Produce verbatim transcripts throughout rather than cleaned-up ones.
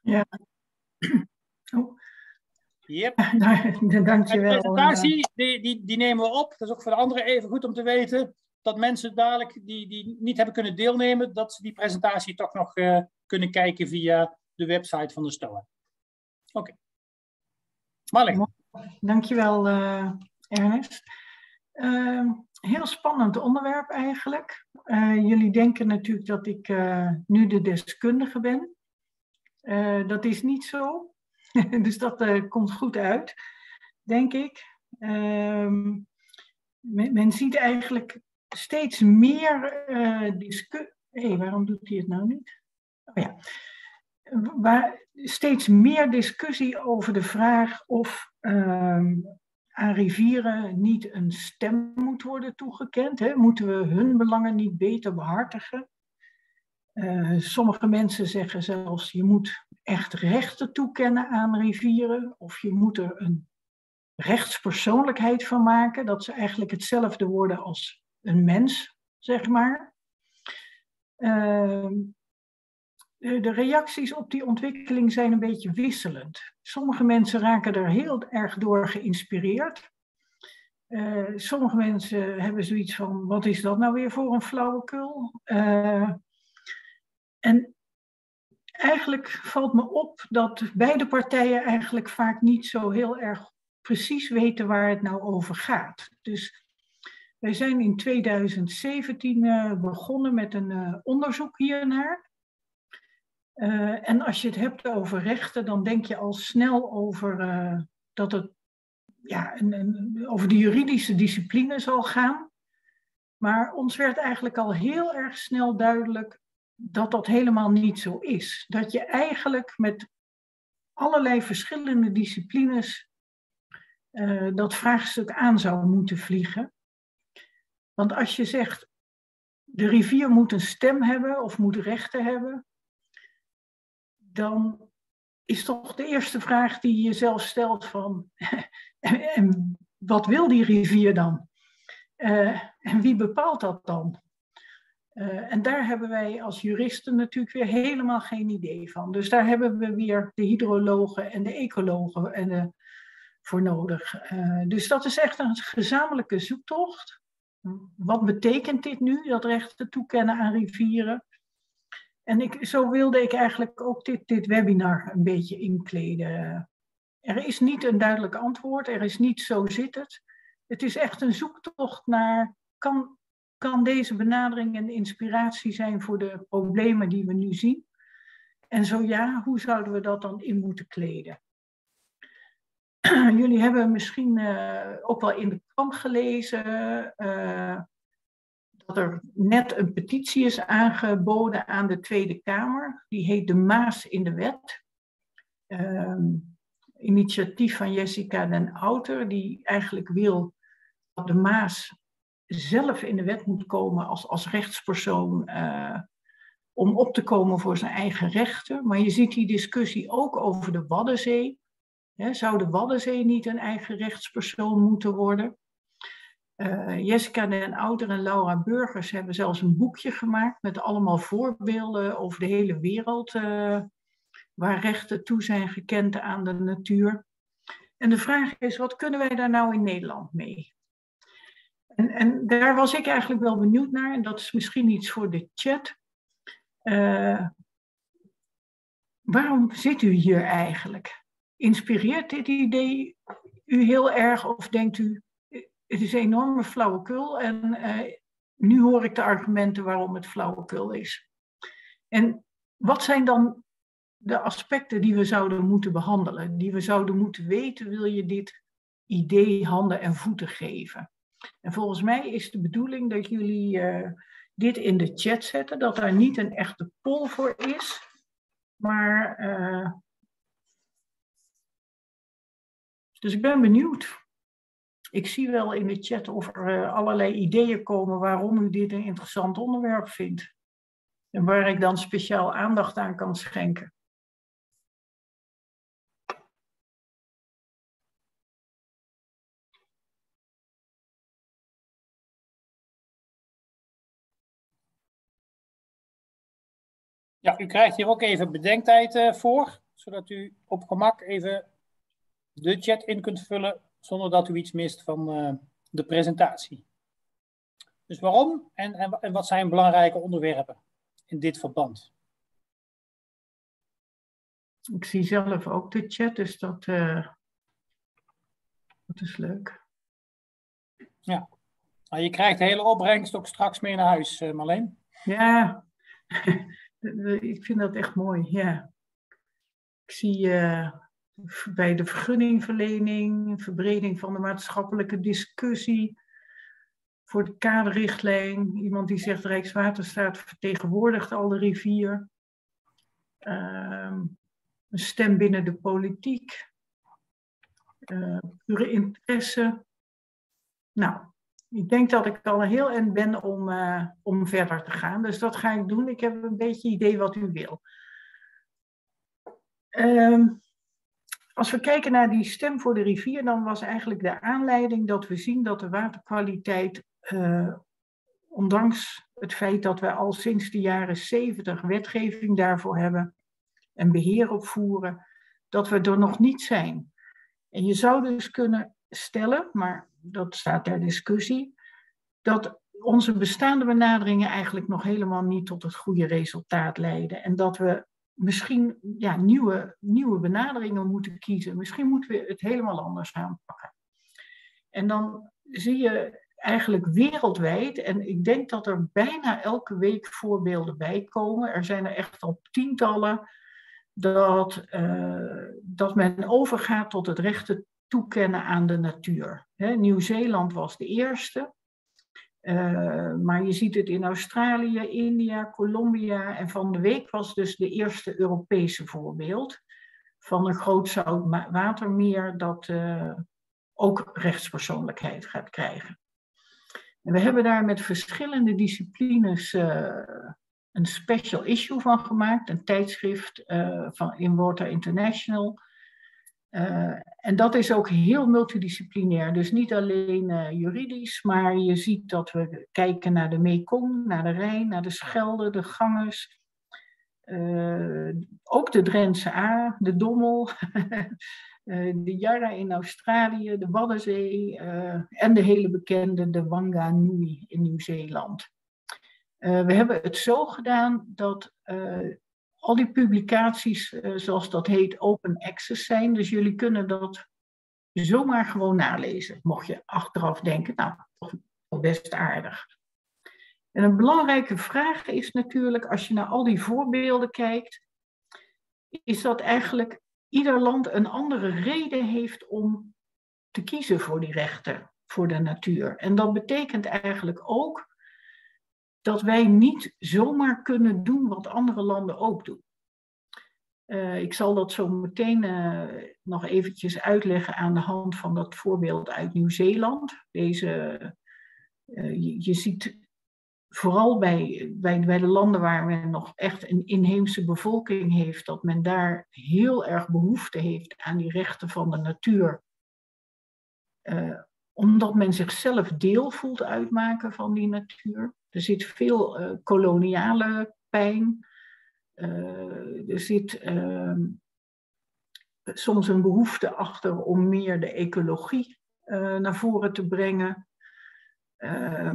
Ja. Oh. Yep. Dank je de wel. presentatie die, die, die nemen we op. Dat is ook voor de anderen even goed om te weten. Dat mensen dadelijk die, die niet hebben kunnen deelnemen, dat ze die presentatie toch nog uh, kunnen kijken via de website van de STOA. Oké. Okay. Marleen. Dank je wel, uh, Ernest. Uh, heel spannend onderwerp eigenlijk. Uh, jullie denken natuurlijk dat ik uh, nu de deskundige ben. Uh, dat is niet zo. Dus dat uh, komt goed uit, denk ik. Uh, men, men ziet eigenlijk steeds meer uh, discussie. Hé, hey, waarom doet hij het nou niet? Oh ja. Waar steeds meer discussie over de vraag of uh, aan rivieren niet een stem moet worden toegekend. Hè? Moeten we hun belangen niet beter behartigen? Uh, sommige mensen zeggen zelfs, je moet echt rechten toekennen aan rivieren, of je moet er een rechtspersoonlijkheid van maken, dat ze eigenlijk hetzelfde worden als een mens, zeg maar. Uh, de reacties op die ontwikkeling zijn een beetje wisselend. Sommige mensen raken er heel erg door geïnspireerd. Uh, sommige mensen hebben zoiets van, wat is dat nou weer voor een flauwekul? Uh, en eigenlijk valt me op dat beide partijen eigenlijk vaak niet zo heel erg precies weten waar het nou over gaat. Dus wij zijn in tweeduizend zeventien uh, begonnen met een uh, onderzoek hiernaar. Uh, en als je het hebt over rechten, dan denk je al snel over uh, dat het ja, een, een, over de juridische discipline zal gaan. Maar ons werd eigenlijk al heel erg snel duidelijk dat dat helemaal niet zo is. Dat je eigenlijk met allerlei verschillende disciplines uh, dat vraagstuk aan zou moeten vliegen. Want als je zegt, de rivier moet een stem hebben of moet rechten hebben, dan is toch de eerste vraag die je jezelf stelt van, en, en wat wil die rivier dan? Uh, en wie bepaalt dat dan? Uh, en daar hebben wij als juristen natuurlijk weer helemaal geen idee van. Dus daar hebben we weer de hydrologen en de ecologen en de, voor nodig. Uh, dus dat is echt een gezamenlijke zoektocht. Wat betekent dit nu, dat rechten toekennen aan rivieren? En ik, zo wilde ik eigenlijk ook dit, dit webinar een beetje inkleden. Er is niet een duidelijk antwoord, er is niet zo zit het. Het is echt een zoektocht naar, kan, kan deze benadering een inspiratie zijn voor de problemen die we nu zien? En zo ja, hoe zouden we dat dan in moeten kleden? Jullie hebben misschien uh, ook wel in de krant gelezen uh, dat er net een petitie is aangeboden aan de Tweede Kamer. Die heet de Maas in de Wet. Uh, initiatief van Jessica den Outer, die eigenlijk wil dat de Maas zelf in de wet moet komen als, als rechtspersoon uh, om op te komen voor zijn eigen rechten. Maar je ziet die discussie ook over de Waddenzee. He, zou de Waddenzee niet een eigen rechtspersoon moeten worden? Uh, Jessica den Outer en Laura Burgers hebben zelfs een boekje gemaakt met allemaal voorbeelden over de hele wereld uh, waar rechten toe zijn gekend aan de natuur. En de vraag is, wat kunnen wij daar nou in Nederland mee? En, en daar was ik eigenlijk wel benieuwd naar, en dat is misschien iets voor de chat. Uh, waarom zit u hier eigenlijk? Inspireert dit idee u heel erg of denkt u, het is een enorme flauwekul en uh, nu hoor ik de argumenten waarom het flauwekul is. En wat zijn dan de aspecten die we zouden moeten behandelen, die we zouden moeten weten, wil je dit idee handen en voeten geven? En volgens mij is de bedoeling dat jullie uh, dit in de chat zetten, dat daar niet een echte poll voor is, maar uh, dus ik ben benieuwd. Ik zie wel in de chat of er uh, allerlei ideeën komen waarom u dit een interessant onderwerp vindt. En waar ik dan speciaal aandacht aan kan schenken. Ja, u krijgt hier ook even bedenktijd uh, voor. zodat u op gemak even de chat in kunt vullen zonder dat u iets mist van uh, de presentatie. Dus waarom en, en, en wat zijn belangrijke onderwerpen in dit verband? Ik zie zelf ook de chat, dus dat, uh, dat is leuk. Ja, nou, je krijgt de hele opbrengst ook straks mee naar huis, uh, Marleen. Ja, ik vind dat echt mooi, ja. Ik zie uh, bij de vergunningverlening, verbreding van de maatschappelijke discussie, voor de kaderrichtlijn, iemand die zegt Rijkswaterstaat vertegenwoordigt al de rivier. Uh, een stem binnen de politiek, uh, pure interesse. Nou, ik denk dat ik al heel eind ben om, uh, om verder te gaan. Dus dat ga ik doen. Ik heb een beetje idee wat u wil. Um, als we kijken naar die stem voor de rivier, dan was eigenlijk de aanleiding dat we zien dat de waterkwaliteit, uh, ondanks het feit dat we al sinds de jaren zeventig wetgeving daarvoor hebben en beheer opvoeren, dat we er nog niet zijn. En je zou dus kunnen stellen, maar dat staat ter discussie, dat onze bestaande benaderingen eigenlijk nog helemaal niet tot het goede resultaat leiden. En dat we misschien ja, nieuwe, nieuwe benaderingen moeten kiezen. Misschien moeten we het helemaal anders aanpakken. En dan zie je eigenlijk wereldwijd, en ik denk dat er bijna elke week voorbeelden bij komen. Er zijn er echt al tientallen. Dat, uh, dat men overgaat tot het recht toekennen aan de natuur. Nieuw-Zeeland was de eerste, uh, maar je ziet het in Australië, India, Colombia en van de week was dus de eerste Europese voorbeeld van een groot zoutwatermeer dat uh, ook rechtspersoonlijkheid gaat krijgen. En we hebben daar met verschillende disciplines uh, een special issue van gemaakt, een tijdschrift uh, van In Water International. Uh, en dat is ook heel multidisciplinair, dus niet alleen uh, juridisch, maar je ziet dat we kijken naar de Mekong, naar de Rijn, naar de Schelde, de Ganges, uh, ook de Drentse A, de Dommel, uh, de Yarra in Australië, de Waddenzee uh, en de hele bekende de Wanganui in Nieuw-Zeeland. Uh, we hebben het zo gedaan dat uh, al die publicaties, uh, zoals dat heet, open access zijn. Dus jullie kunnen dat zomaar gewoon nalezen. Mocht je achteraf denken, nou, toch best aardig. En een belangrijke vraag is natuurlijk, als je naar al die voorbeelden kijkt, is dat eigenlijk ieder land een andere reden heeft om te kiezen voor die rechten voor de natuur. En dat betekent eigenlijk ook dat wij niet zomaar kunnen doen wat andere landen ook doen. Uh, ik zal dat zo meteen uh, nog eventjes uitleggen aan de hand van dat voorbeeld uit Nieuw-Zeeland. Deze, uh, je, je ziet vooral bij, bij, bij de landen waar men nog echt een inheemse bevolking heeft, dat men daar heel erg behoefte heeft aan die rechten van de natuur. Uh, omdat men zichzelf deel voelt uitmaken van die natuur. Er zit veel uh, koloniale pijn. Uh, er zit uh, soms een behoefte achter om meer de ecologie uh, naar voren te brengen. Uh,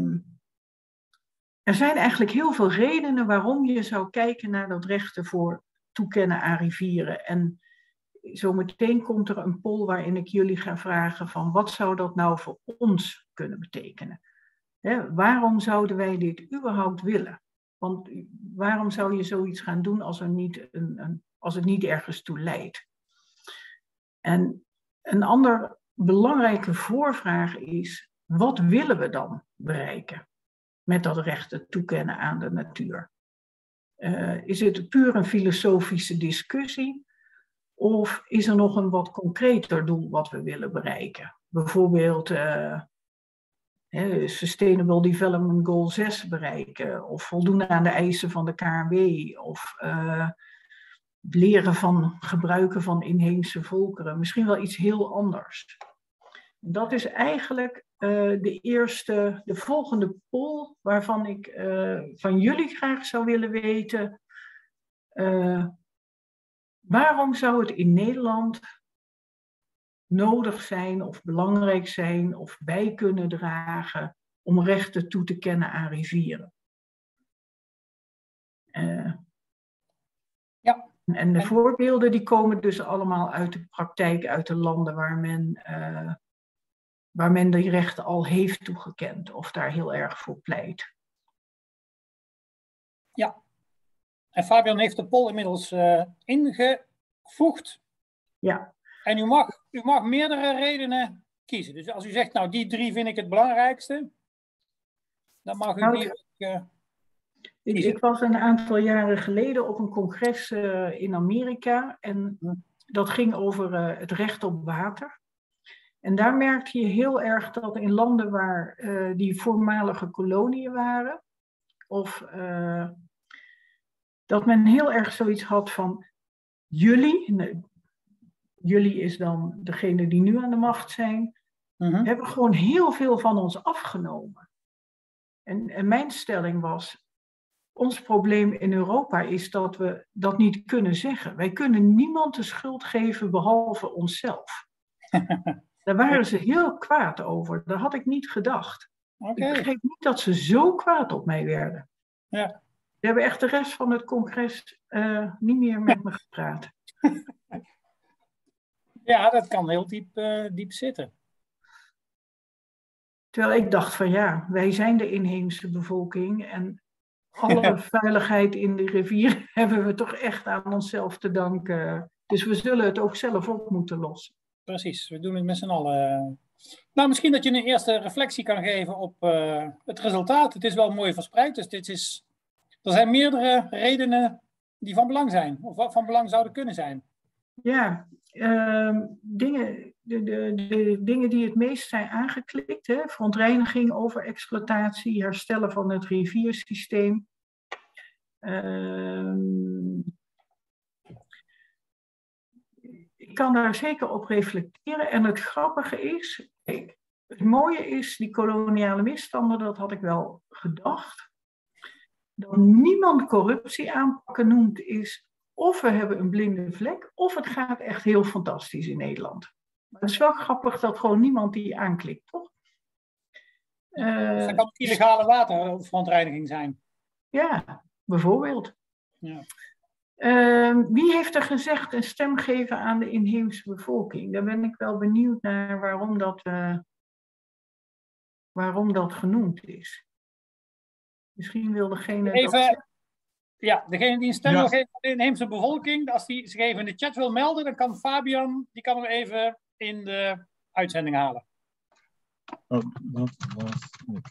er zijn eigenlijk heel veel redenen waarom je zou kijken naar dat rechten voor toekennen aan rivieren. En zometeen komt er een poll waarin ik jullie ga vragen van wat zou dat nou voor ons kunnen betekenen? Hè, waarom zouden wij dit überhaupt willen? Want waarom zou je zoiets gaan doen als, er niet een, een, als het niet ergens toe leidt? En een andere belangrijke voorvraag is, wat willen we dan bereiken met dat recht toekennen aan de natuur? Uh, is het puur een filosofische discussie? Of is er nog een wat concreter doel wat we willen bereiken? Bijvoorbeeld uh, Sustainable Development Goal zes bereiken. Of voldoen aan de eisen van de K N W. Of uh, leren van gebruiken van inheemse volkeren. Misschien wel iets heel anders. Dat is eigenlijk uh, de eerste, de volgende poll waarvan ik uh, van jullie graag zou willen weten. Uh, waarom zou het in Nederland nodig zijn of belangrijk zijn of bij kunnen dragen om rechten toe te kennen aan rivieren? Uh, ja. En de voorbeelden die komen dus allemaal uit de praktijk, uit de landen waar men, uh, waar men die rechten al heeft toegekend of daar heel erg voor pleit. Ja, en Fabian heeft de poll inmiddels uh, ingevoegd. Ja. En u mag, u mag meerdere redenen kiezen. Dus als u zegt, nou die drie vind ik het belangrijkste, dan mag u nou, die ook uh, ik, ik was een aantal jaren geleden op een congres uh, in Amerika en hm. dat ging over uh, het recht op water. En daar merkte je heel erg dat in landen waar uh, die voormalige koloniën waren, of uh, dat men heel erg zoiets had van jullie, nee, jullie is dan degene die nu aan de macht zijn, uh-huh. hebben gewoon heel veel van ons afgenomen. En, en mijn stelling was, ons probleem in Europa is dat we dat niet kunnen zeggen. Wij kunnen niemand de schuld geven behalve onszelf. Daar waren ze heel kwaad over. Dat had ik niet gedacht. Okay. Ik begreep niet dat ze zo kwaad op mij werden. Ja. Ze hebben echt de rest van het congres uh, niet meer met me gepraat. Ja, dat kan heel diep, uh, diep zitten. Terwijl ik dacht van ja, wij zijn de inheemse bevolking en alle ja. veiligheid in de rivier hebben we toch echt aan onszelf te danken. Dus we zullen het ook zelf op moeten lossen. Precies, we doen het met z'n allen. Nou, misschien dat je een eerste reflectie kan geven op uh, het resultaat. Het is wel mooi verspreid, dus dit is, er zijn meerdere redenen die van belang zijn, of wat van belang zouden kunnen zijn. Ja, uh, dingen, de, de, de dingen die het meest zijn aangeklikt, hè, verontreiniging, overexploitatie, herstellen van het riviersysteem. Uh, ik kan daar zeker op reflecteren. En het grappige is, kijk, het mooie is, die koloniale misstanden, dat had ik wel gedacht. Dat niemand corruptie aanpakken noemt is, of we hebben een blinde vlek, of het gaat echt heel fantastisch in Nederland. Maar het is wel grappig dat gewoon niemand die aanklikt, toch? Uh, dus dat kan illegale waterverontreiniging zijn. Ja, bijvoorbeeld. Ja. Uh, wie heeft er gezegd een stem geven aan de inheemse bevolking? Daar ben ik wel benieuwd naar waarom dat, uh, waarom dat genoemd is. Misschien wil degene even, dat... Ja, degene die een stem ja. wil geven aan de inheemse bevolking, als die zich even in de chat wil melden, dan kan Fabian, die kan er even in de uitzending halen. Oh, dat was het.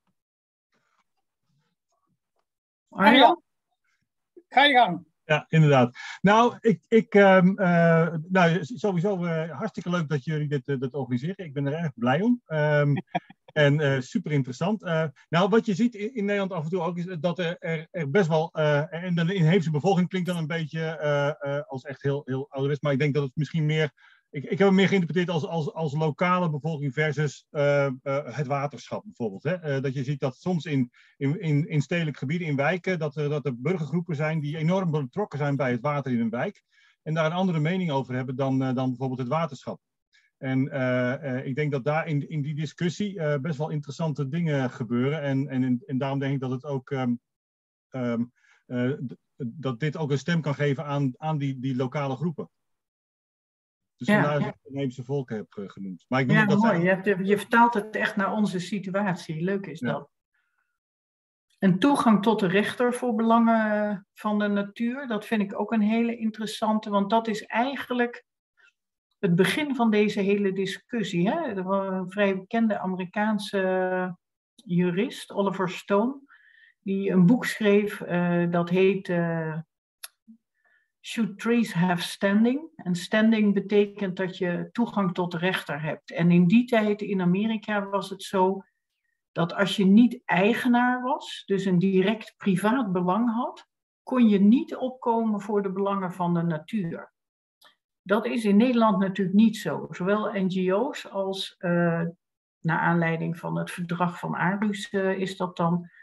Arjan, ga je gang. Ja, inderdaad. Nou, ik, ik um, uh, nou, sowieso uh, hartstikke leuk dat jullie dit, uh, dit organiseren. Ik ben er erg blij om. Um, en uh, super interessant. Uh, nou, wat je ziet in, in Nederland af en toe ook is dat er, er, er best wel, uh, en de inheemse bevolking klinkt dan een beetje uh, uh, als echt heel, heel ouderwets, maar ik denk dat het misschien meer, ik, ik heb het meer geïnterpreteerd als, als, als lokale bevolking versus uh, uh, het waterschap bijvoorbeeld. Hè? Uh, dat je ziet dat soms in, in, in, in stedelijke gebieden, in wijken, dat er, dat er burgergroepen zijn die enorm betrokken zijn bij het water in een wijk en daar een andere mening over hebben dan, uh, dan bijvoorbeeld het waterschap. En uh, uh, ik denk dat daar in, in die discussie uh, best wel interessante dingen gebeuren. En, en, en daarom denk ik dat het ook um, um, uh, dat dit ook een stem kan geven aan, aan die, die lokale groepen. Dus ja, vandaar dat ja. ik het inheemse volk heb uh, genoemd. Maar ik noem ja, dat mooi. zijn... Je, hebt, je vertaalt het echt naar onze situatie. Leuk is ja. dat. En toegang tot de rechter voor belangen van de natuur, dat vind ik ook een hele interessante, want dat is eigenlijk het begin van deze hele discussie. Hè? Er was een vrij bekende Amerikaanse jurist, Oliver Stone, die een boek schreef, uh, dat heet uh, Should Trees Have Standing? En standing betekent dat je toegang tot de rechter hebt. En in die tijd in Amerika was het zo dat als je niet eigenaar was, dus een direct privaat belang had, kon je niet opkomen voor de belangen van de natuur. Dat is in Nederland natuurlijk niet zo. Zowel N G O's als, uh, naar aanleiding van het verdrag van Aarhus uh, is dat dan,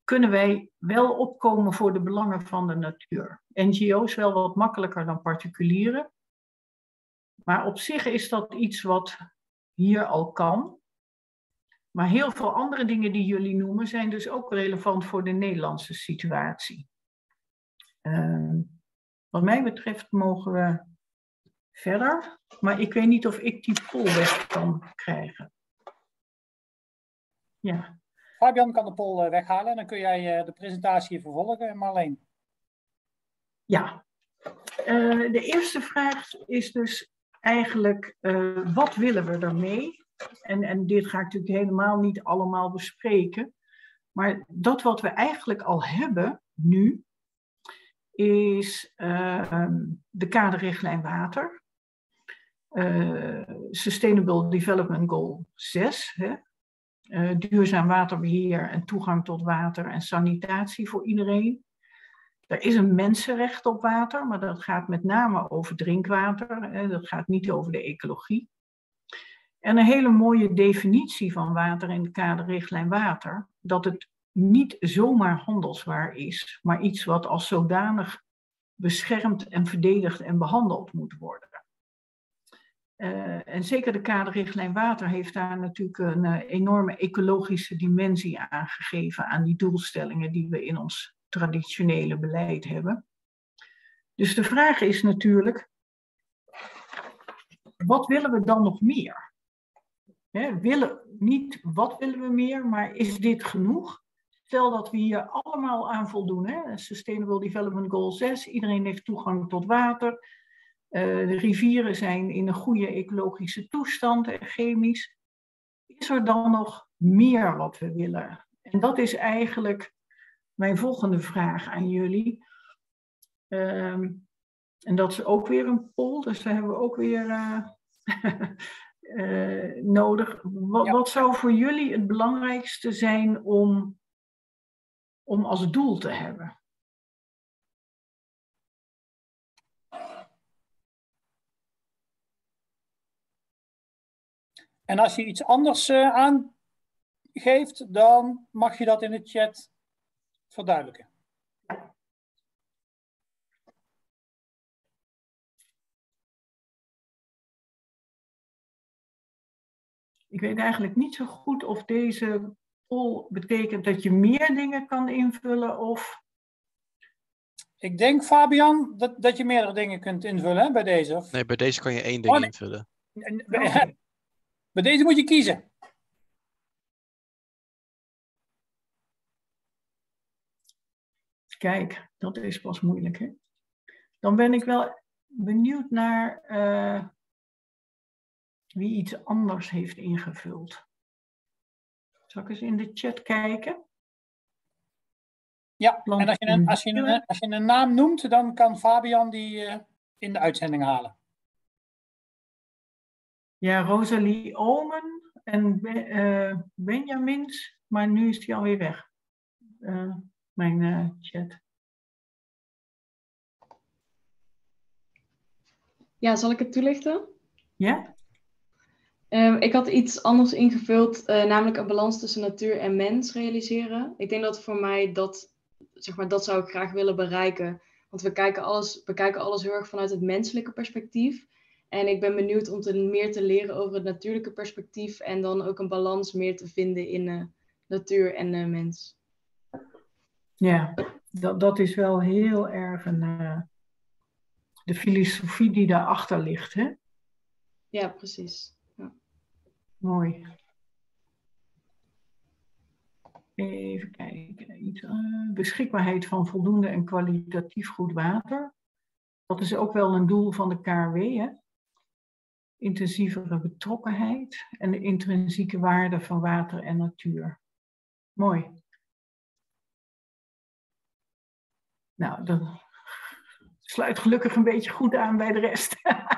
kunnen wij wel opkomen voor de belangen van de natuur. N G O's wel wat makkelijker dan particulieren. Maar op zich is dat iets wat hier al kan. Maar heel veel andere dingen die jullie noemen zijn dus ook relevant voor de Nederlandse situatie. Uh, wat mij betreft mogen we verder. Maar ik weet niet of ik die poll weg kan krijgen. Ja. Fabian kan de poll weghalen en dan kun jij de presentatie vervolgen, Marleen. Ja. Uh, de eerste vraag is dus eigenlijk, uh, wat willen we ermee? En, en dit ga ik natuurlijk helemaal niet allemaal bespreken. Maar dat wat we eigenlijk al hebben nu, is uh, de kaderrichtlijn water. Uh, Sustainable Development Goal zes. Hè? Uh, duurzaam waterbeheer en toegang tot water en sanitatie voor iedereen. Er is een mensenrecht op water, maar dat gaat met name over drinkwater. Hè? Dat gaat niet over de ecologie. En een hele mooie definitie van water in de kaderrichtlijn water. Dat het niet zomaar handelswaar is, maar iets wat als zodanig beschermd en verdedigd en behandeld moet worden. Uh, en zeker de kaderrichtlijn water heeft daar natuurlijk een uh, enorme ecologische dimensie aangegeven aan die doelstellingen die we in ons traditionele beleid hebben. Dus de vraag is natuurlijk, wat willen we dan nog meer? He, willen, niet wat willen we meer, maar is dit genoeg? Stel dat we hier allemaal aan voldoen. Hè? Sustainable Development Goal zes, iedereen heeft toegang tot water. Uh, de rivieren zijn in een goede ecologische toestand en chemisch. Is er dan nog meer wat we willen? En dat is eigenlijk mijn volgende vraag aan jullie. Um, en dat is ook weer een poll, dus daar hebben we ook weer uh, uh, nodig. Wat, ja. wat zou voor jullie het belangrijkste zijn om, om als doel te hebben? En als je iets anders uh, aangeeft, dan mag je dat in de chat verduidelijken. Ik weet eigenlijk niet zo goed of deze poll betekent dat je meer dingen kan invullen of... Ik denk, Fabian, dat, dat je meerdere dingen kunt invullen hè, bij deze. Of... Nee, bij deze kan je één ding oh, nee. invullen. Okay. Bij deze moet je kiezen. Kijk, dat is pas moeilijk, hè? Dan ben ik wel benieuwd naar uh, wie iets anders heeft ingevuld. Zal ik eens in de chat kijken? Ja, en als je, een, als, je een, als je een naam noemt, dan kan Fabian die uh, in de uitzending halen. Ja, Rosalie Omen en uh, Benjamins, maar nu is die alweer weg. Uh, mijn uh, chat. Ja, zal ik het toelichten? Ja? Uh, ik had iets anders ingevuld, uh, namelijk een balans tussen natuur en mens realiseren. Ik denk dat voor mij dat, zeg maar, dat zou ik graag willen bereiken. Want we kijken alles, we kijken alles heel erg vanuit het menselijke perspectief. En ik ben benieuwd om te, meer te leren over het natuurlijke perspectief. En dan ook een balans meer te vinden in uh, natuur en uh, mens. Ja, dat, dat is wel heel erg een, uh, de filosofie die daarachter ligt, hè? Ja, precies. Ja. Mooi. Even kijken. Iets, uh, beschikbaarheid van voldoende en kwalitatief goed water. Dat is ook wel een doel van de K R W, hè? Intensievere betrokkenheid en de intrinsieke waarde van water en natuur. Mooi. Nou, dat sluit gelukkig een beetje goed aan bij de rest.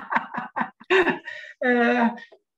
uh,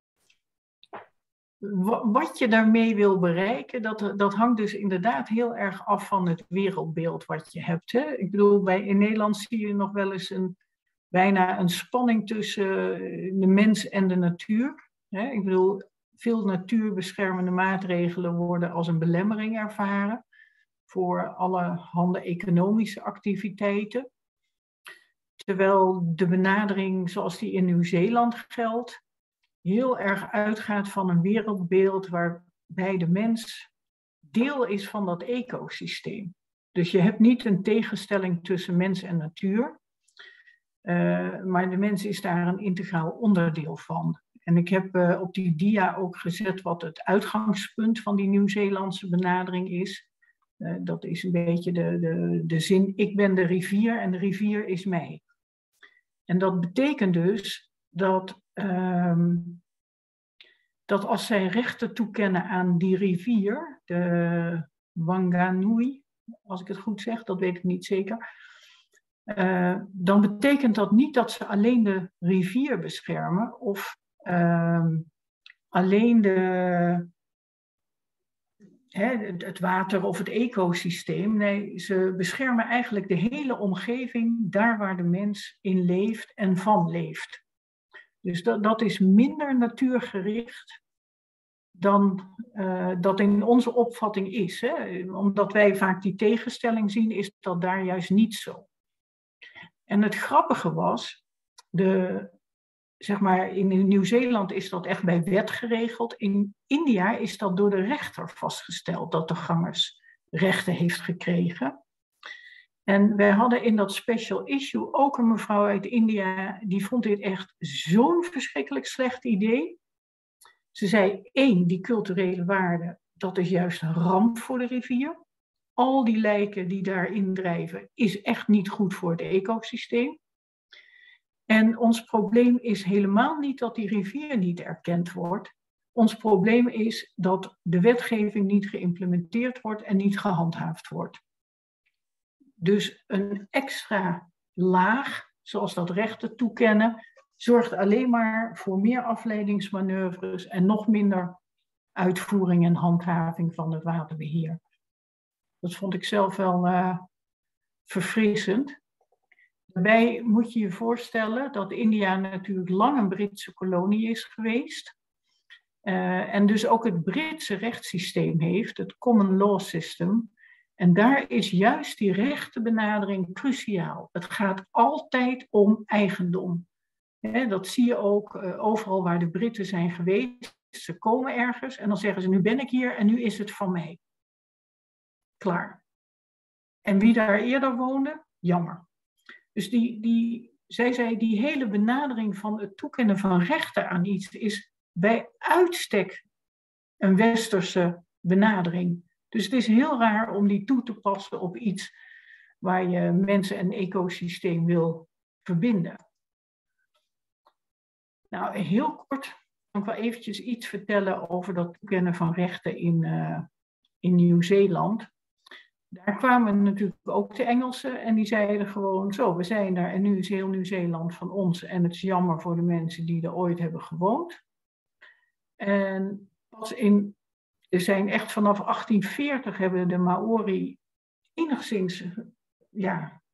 wat je daarmee wil bereiken, dat, dat hangt dus inderdaad heel erg af van het wereldbeeld wat je hebt. Hè? Ik bedoel, bij, in Nederland zie je nog wel eens een, bijna een spanning tussen de mens en de natuur. Hè? Ik bedoel, veel natuurbeschermende maatregelen worden als een belemmering ervaren voor allerhande economische activiteiten. Terwijl de benadering zoals die in Nieuw-Zeeland geldt, heel erg uitgaat van een wereldbeeld waarbij de mens deel is van dat ecosysteem. Dus je hebt niet een tegenstelling tussen mens en natuur, uh, maar de mens is daar een integraal onderdeel van. En ik heb uh, op die dia ook gezet wat het uitgangspunt van die Nieuw-Zeelandse benadering is. Uh, dat is een beetje de, de, de zin, ik ben de rivier en de rivier is mij. En dat betekent dus dat, um, dat als zij rechten toekennen aan die rivier, de Wanganui, als ik het goed zeg, dat weet ik niet zeker, uh, dan betekent dat niet dat ze alleen de rivier beschermen of uh, alleen de, hè, het water of het ecosysteem. Nee, ze beschermen eigenlijk de hele omgeving, daar waar de mens in leeft en van leeft. Dus dat, dat is minder natuurgericht dan uh, dat in onze opvatting is. Hè? Omdat wij vaak die tegenstelling zien, is dat daar juist niet zo. En het grappige was, de, zeg maar, in Nieuw-Zeeland is dat echt bij wet geregeld. In India is dat door de rechter vastgesteld dat de gangers rechten heeft gekregen. En wij hadden in dat special issue ook een mevrouw uit India, die vond dit echt zo'n verschrikkelijk slecht idee. Ze zei, één, die culturele waarde, dat is juist een ramp voor de rivier. Al die lijken die daarin drijven, is echt niet goed voor het ecosysteem. En ons probleem is helemaal niet dat die rivier niet erkend wordt. Ons probleem is dat de wetgeving niet geïmplementeerd wordt en niet gehandhaafd wordt. Dus een extra laag, zoals dat rechten toekennen, zorgt alleen maar voor meer afleidingsmanoeuvres en nog minder uitvoering en handhaving van het waterbeheer. Dat vond ik zelf wel uh, verfrissend. Daarbij moet je je voorstellen dat India natuurlijk lang een Britse kolonie is geweest. Uh, en dus ook het Britse rechtssysteem heeft, het common law system. En daar is juist die rechtenbenadering cruciaal. Het gaat altijd om eigendom. He, dat zie je ook uh, overal waar de Britten zijn geweest. Ze komen ergens en dan zeggen ze, nu ben ik hier en nu is het van mij. Klaar. En wie daar eerder woonde, jammer. Dus die, die, zij zei, die hele benadering van het toekennen van rechten aan iets is bij uitstek een westerse benadering. Dus het is heel raar om die toe te passen op iets waar je mensen en ecosysteem wil verbinden. Nou, heel kort kan ik wel eventjes iets vertellen over dat toekennen van rechten in, uh, in Nieuw-Zeeland. Daar kwamen natuurlijk ook de Engelsen en die zeiden gewoon zo, we zijn daar en nu is heel Nieuw-Zeeland van ons en het is jammer voor de mensen die er ooit hebben gewoond. En pas in, er zijn echt vanaf achttien veertig hebben de Maori enigszins, ja,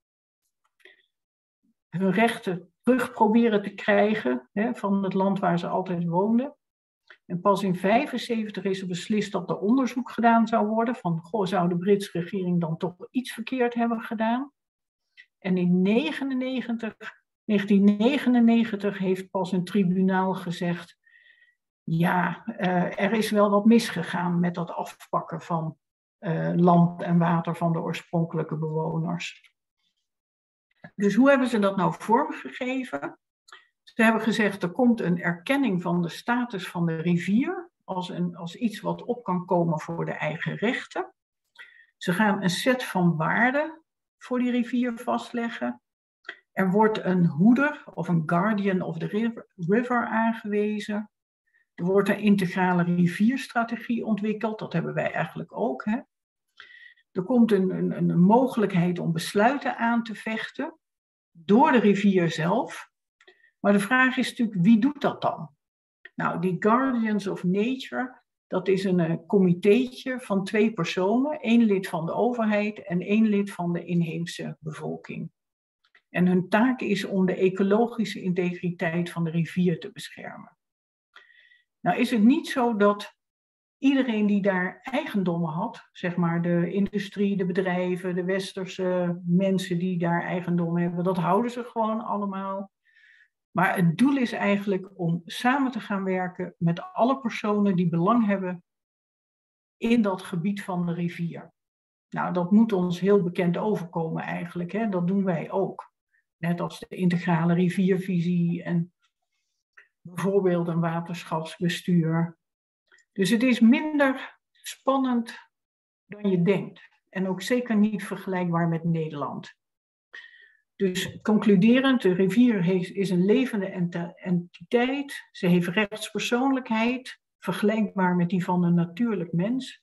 hun rechten terug proberen te krijgen, hè, van het land waar ze altijd woonden. En pas in vijfenzeventig is er beslist dat er onderzoek gedaan zou worden van, goh, zou de Britse regering dan toch iets verkeerd hebben gedaan? En in negentien negenennegentig heeft pas een tribunaal gezegd, ja, uh, er is wel wat misgegaan met dat afpakken van uh, land en water van de oorspronkelijke bewoners. Dus hoe hebben ze dat nou vormgegeven? Ze hebben gezegd, er komt een erkenning van de status van de rivier als, een, als iets wat op kan komen voor de eigen rechten. Ze gaan een set van waarden voor die rivier vastleggen. Er wordt een hoeder of een guardian of the river, river aangewezen. Er wordt een integrale rivierstrategie ontwikkeld, dat hebben wij eigenlijk ook. Hè? Er komt een, een, een mogelijkheid om besluiten aan te vechten door de rivier zelf. Maar de vraag is natuurlijk, wie doet dat dan? Nou, die Guardians of Nature, dat is een uh, comitéetje van twee personen. Één lid van de overheid en één lid van de inheemse bevolking. En hun taak is om de ecologische integriteit van de rivier te beschermen. Nou is het niet zo dat iedereen die daar eigendommen had, zeg maar de industrie, de bedrijven, de westerse mensen die daar eigendom hebben, dat houden ze gewoon allemaal. Maar het doel is eigenlijk om samen te gaan werken met alle personen die belang hebben in dat gebied van de rivier. Nou, dat moet ons heel bekend overkomen eigenlijk, hè? Dat doen wij ook. Net als de integrale riviervisie en bijvoorbeeld een waterschapsbestuur. Dus het is minder spannend dan je denkt. En ook zeker niet vergelijkbaar met Nederland. Dus concluderend, de rivier heeft, is een levende entiteit. Ze heeft rechtspersoonlijkheid, vergelijkbaar met die van een natuurlijk mens.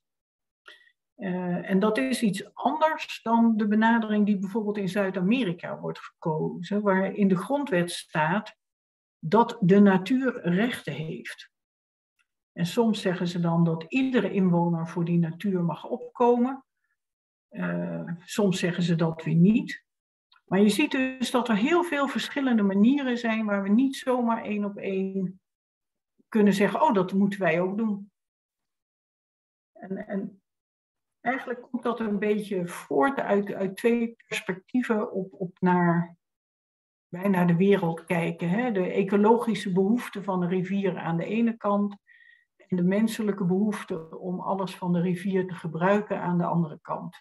Uh, en dat is iets anders dan de benadering die bijvoorbeeld in Zuid-Amerika wordt gekozen, waar in de grondwet staat dat de natuur rechten heeft. En soms zeggen ze dan dat iedere inwoner voor die natuur mag opkomen. Uh, soms zeggen ze dat weer niet. Maar je ziet dus dat er heel veel verschillende manieren zijn waar we niet zomaar één op één kunnen zeggen, oh, dat moeten wij ook doen. En, en eigenlijk komt dat een beetje voort uit, uit twee perspectieven op, op naar, wij naar de wereld kijken. Hè? De ecologische behoefte van de rivier aan de ene kant en de menselijke behoefte om alles van de rivier te gebruiken aan de andere kant.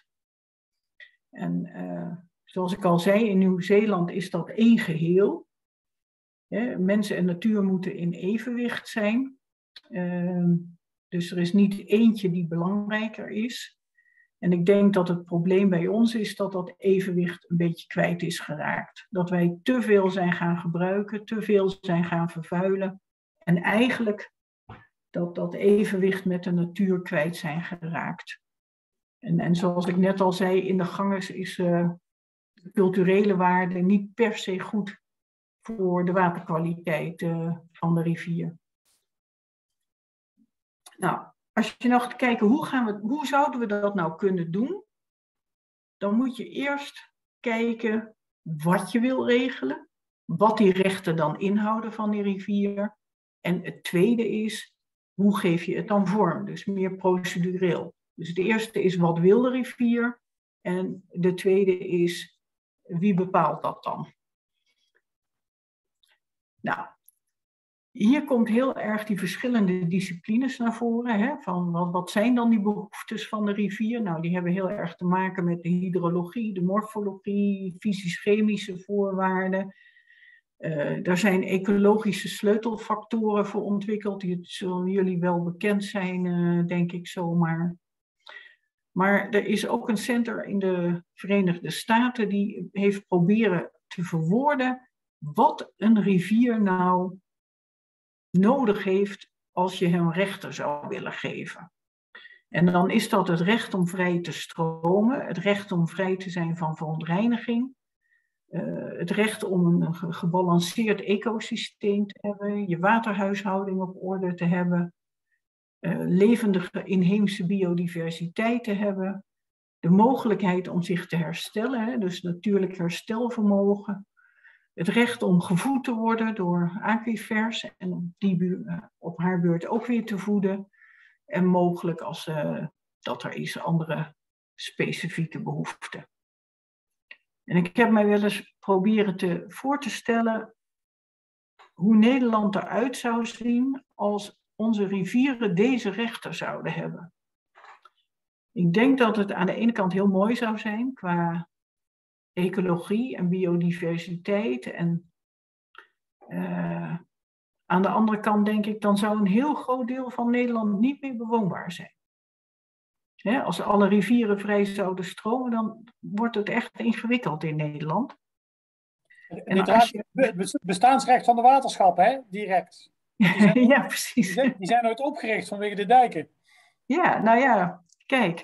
En uh, zoals ik al zei, in Nieuw-Zeeland is dat één geheel. Hè? Mensen en natuur moeten in evenwicht zijn. Uh, dus er is niet eentje die belangrijker is. En ik denk dat het probleem bij ons is dat dat evenwicht een beetje kwijt is geraakt. Dat wij te veel zijn gaan gebruiken, te veel zijn gaan vervuilen. En eigenlijk dat dat evenwicht met de natuur kwijt zijn geraakt. En, en zoals ik net al zei, in de ganges is uh, de culturele waarde niet per se goed voor de waterkwaliteit uh, van de rivier. Nou, als je nou gaat kijken, hoe, gaan we, hoe zouden we dat nou kunnen doen? Dan moet je eerst kijken wat je wil regelen. Wat die rechten dan inhouden van die rivier. En het tweede is, hoe geef je het dan vorm? Dus meer procedureel. Dus de eerste is, wat wil de rivier? En de tweede is, wie bepaalt dat dan? Nou, hier komt heel erg die verschillende disciplines naar voren. Hè? Van wat, wat zijn dan die behoeftes van de rivier? Nou, die hebben heel erg te maken met de hydrologie, de morfologie, fysisch-chemische voorwaarden. Uh, daar zijn ecologische sleutelfactoren voor ontwikkeld. Die zullen jullie wel bekend zijn, uh, denk ik zomaar. Maar er is ook een center in de Verenigde Staten die heeft proberen te verwoorden wat een rivier nou nodig heeft als je hem rechten zou willen geven. En dan is dat het recht om vrij te stromen, het recht om vrij te zijn van verontreiniging, uh, het recht om een gebalanceerd ecosysteem te hebben, je waterhuishouding op orde te hebben, uh, levendige inheemse biodiversiteit te hebben, de mogelijkheid om zich te herstellen, hè, dus natuurlijk herstelvermogen, het recht om gevoed te worden door aquifers en op, die, op haar beurt ook weer te voeden. En mogelijk als uh, dat er is andere specifieke behoeften. En ik heb mij wel eens proberen te, voor te stellen hoe Nederland eruit zou zien als onze rivieren deze rechten zouden hebben. Ik denk dat het aan de ene kant heel mooi zou zijn qua ecologie en biodiversiteit. En uh, aan de andere kant denk ik, dan zou een heel groot deel van Nederland niet meer bewoonbaar zijn. Hè, als alle rivieren vrij zouden stromen, dan wordt het echt ingewikkeld in Nederland. En als je... Het bestaansrecht van de waterschappen, hè? Direct. Die zijn, ja, precies. Die zijn, die zijn nooit opgericht vanwege de dijken. Ja, nou ja, kijk.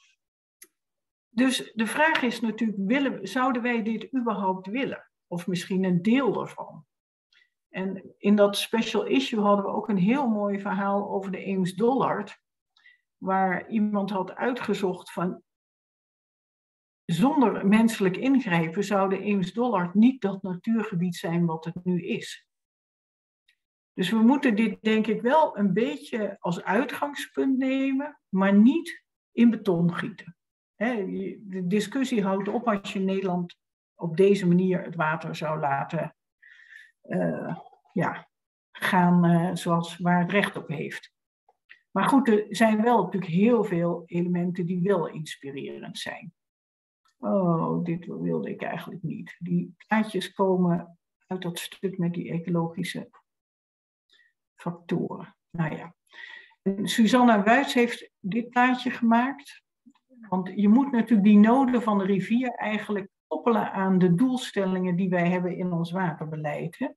Dus de vraag is natuurlijk, willen, zouden wij dit überhaupt willen? Of misschien een deel ervan? En in dat special issue hadden we ook een heel mooi verhaal over de Eems-Dollard, waar iemand had uitgezocht van, zonder menselijk ingrijpen zou de Eems-Dollard niet dat natuurgebied zijn wat het nu is. Dus we moeten dit denk ik wel een beetje als uitgangspunt nemen, maar niet in beton gieten. Hè, de discussie houdt op als je Nederland op deze manier het water zou laten uh, ja, gaan uh, zoals waar het recht op heeft. Maar goed, er zijn wel natuurlijk heel veel elementen die wel inspirerend zijn. Oh, dit wilde ik eigenlijk niet. Die plaatjes komen uit dat stuk met die ecologische factoren. Nou ja. En Susanna Wuits heeft dit plaatje gemaakt. Want je moet natuurlijk die noden van de rivier eigenlijk koppelen aan de doelstellingen die wij hebben in ons waterbeleid. Hè?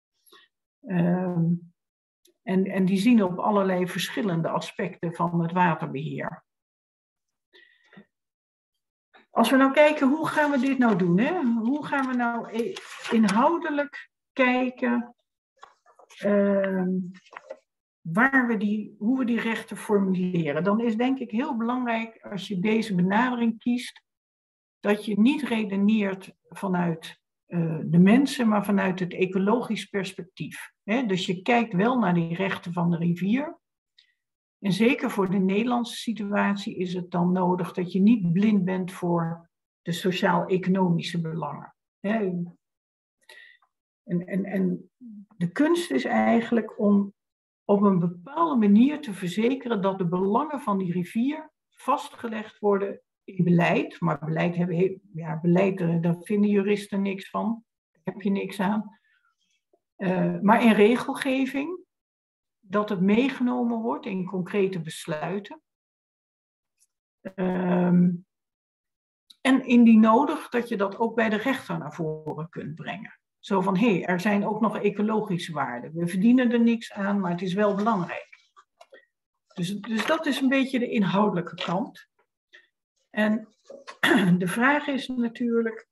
Um, en, en die zien op allerlei verschillende aspecten van het waterbeheer. Als we nou kijken, hoe gaan we dit nou doen? Hè? Hoe gaan we nou inhoudelijk kijken uh, waar we die, hoe we die rechten formuleren? Dan is denk ik heel belangrijk als je deze benadering kiest, dat je niet redeneert vanuit uh, de mensen, maar vanuit het ecologisch perspectief. Hè? Dus je kijkt wel naar die rechten van de rivier. En zeker voor de Nederlandse situatie is het dan nodig dat je niet blind bent voor de sociaal-economische belangen. Hè? En, en, en de kunst is eigenlijk om op een bepaalde manier te verzekeren dat de belangen van die rivier vastgelegd worden in beleid. Maar beleid, hebben, ja, beleid daar vinden juristen niks van. Daar heb je niks aan. Uh, maar in regelgeving, dat het meegenomen wordt in concrete besluiten. Um, en indien nodig, dat je dat ook bij de rechter naar voren kunt brengen. Zo van, hé, hey, er zijn ook nog ecologische waarden. We verdienen er niks aan, maar het is wel belangrijk. Dus, dus dat is een beetje de inhoudelijke kant. En de vraag is natuurlijk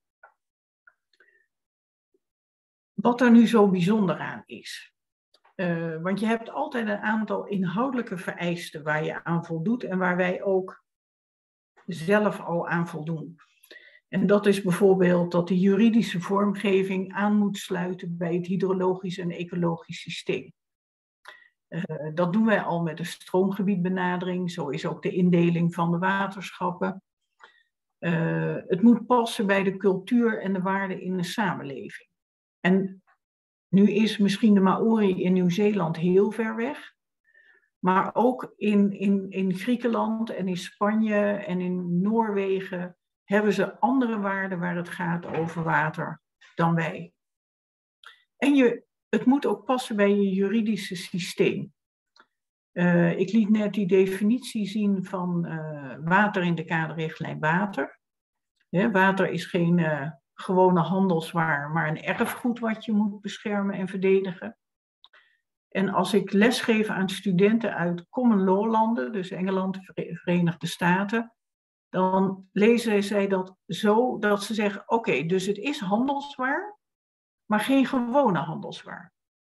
wat er nu zo bijzonder aan is. Uh, want je hebt altijd een aantal inhoudelijke vereisten waar je aan voldoet en waar wij ook zelf al aan voldoen. En dat is bijvoorbeeld dat de juridische vormgeving aan moet sluiten bij het hydrologisch en ecologisch systeem. Uh, dat doen wij al met de stroomgebiedbenadering, zo is ook de indeling van de waterschappen. Uh, het moet passen bij de cultuur en de waarden in de samenleving. En nu is misschien de Maori in Nieuw-Zeeland heel ver weg. Maar ook in, in, in Griekenland en in Spanje en in Noorwegen hebben ze andere waarden waar het gaat over water dan wij. En je, het moet ook passen bij je juridische systeem. Uh, ik liet net die definitie zien van uh, water in de kaderrichtlijn water. Ja, water is geen uh, gewone handelswaar, maar een erfgoed wat je moet beschermen en verdedigen. En als ik lesgeef aan studenten uit common law landen, dus Engeland, Verenigde Staten, dan lezen zij dat zo dat ze zeggen, oké, okay, dus het is handelswaar, maar geen gewone handelswaar.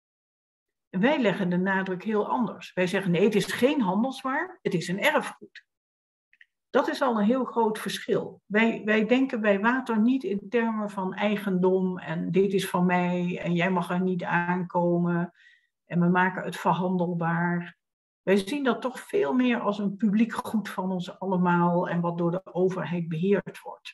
En wij leggen de nadruk heel anders. Wij zeggen, nee, het is geen handelswaar, het is een erfgoed. Dat is al een heel groot verschil. Wij, wij denken bij water niet in termen van eigendom en dit is van mij en jij mag er niet aankomen en we maken het verhandelbaar. Wij zien dat toch veel meer als een publiek goed van ons allemaal en wat door de overheid beheerd wordt.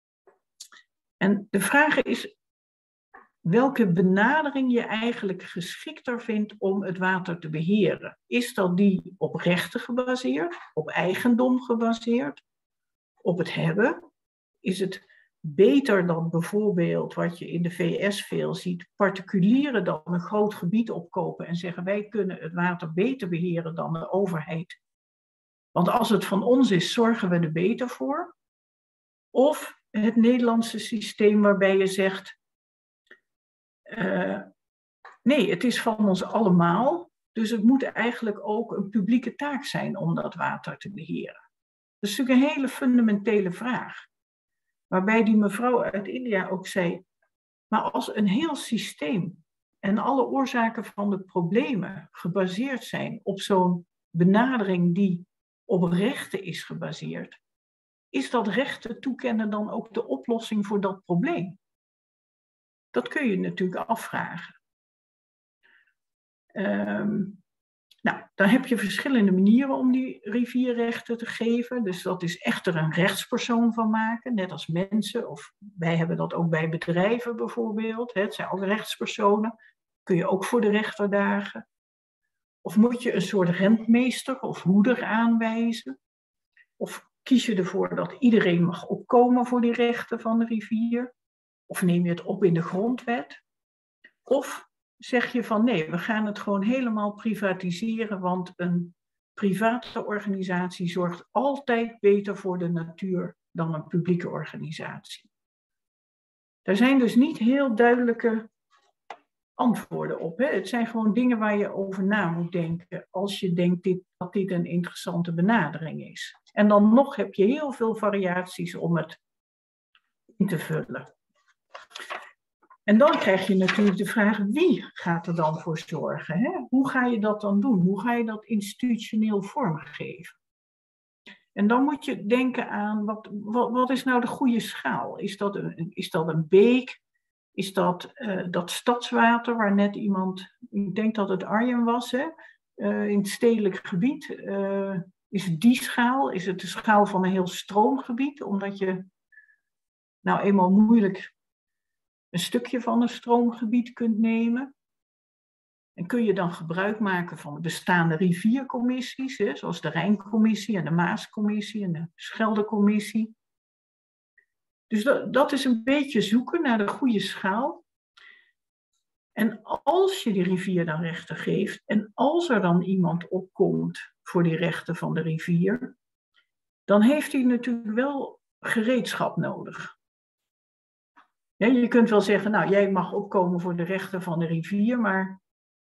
En de vraag is welke benadering je eigenlijk geschikter vindt om het water te beheren. Is dat die op rechten gebaseerd, op eigendom gebaseerd, op het hebben? Is het beter dan bijvoorbeeld wat je in de V S veel ziet, particulieren dan een groot gebied opkopen en zeggen wij kunnen het water beter beheren dan de overheid. Want als het van ons is, zorgen we er beter voor. Of het Nederlandse systeem waarbij je zegt, uh, nee, het is van ons allemaal, dus het moet eigenlijk ook een publieke taak zijn om dat water te beheren. Dat is natuurlijk een hele fundamentele vraag. Waarbij die mevrouw uit India ook zei, maar als een heel systeem en alle oorzaken van de problemen gebaseerd zijn op zo'n benadering die op rechten is gebaseerd, is dat rechten toekennen dan ook de oplossing voor dat probleem? Dat kun je natuurlijk afvragen. Um, nou, dan heb je verschillende manieren om die rivierrechten te geven. Dus dat is echt er een rechtspersoon van maken, net als mensen. Of wij hebben dat ook bij bedrijven bijvoorbeeld. Hè, het zijn ook rechtspersonen. Kun je ook voor de rechter dagen. Of moet je een soort rentmeester of hoeder aanwijzen? Of kies je ervoor dat iedereen mag opkomen voor die rechten van de rivier? Of neem je het op in de grondwet? Of zeg je van nee, we gaan het gewoon helemaal privatiseren, want een private organisatie zorgt altijd beter voor de natuur dan een publieke organisatie. Er zijn dus niet heel duidelijke antwoorden op. Hè? Het zijn gewoon dingen waar je over na moet denken als je denkt dit, dat dit een interessante benadering is. En dan nog heb je heel veel variaties om het in te vullen. En dan krijg je natuurlijk de vraag, wie gaat er dan voor zorgen? Hè? Hoe ga je dat dan doen? Hoe ga je dat institutioneel vormgeven? En dan moet je denken aan, wat, wat, wat is nou de goede schaal? Is dat een, is dat een beek? Is dat uh, dat stadswater waar net iemand, ik denk dat het Arjen was, hè? Uh, in het stedelijk gebied. Uh, is het die schaal? Is het de schaal van een heel stroomgebied? Omdat je nou eenmaal moeilijk een stukje van een stroomgebied kunt nemen. En kun je dan gebruik maken van de bestaande riviercommissies, hè, zoals de Rijncommissie en de Maascommissie en de Scheldecommissie. Dus dat, dat is een beetje zoeken naar de goede schaal. En als je die rivier dan rechten geeft, en als er dan iemand opkomt voor die rechten van de rivier, dan heeft hij natuurlijk wel gereedschap nodig. Ja, je kunt wel zeggen, nou, jij mag opkomen voor de rechten van de rivier, maar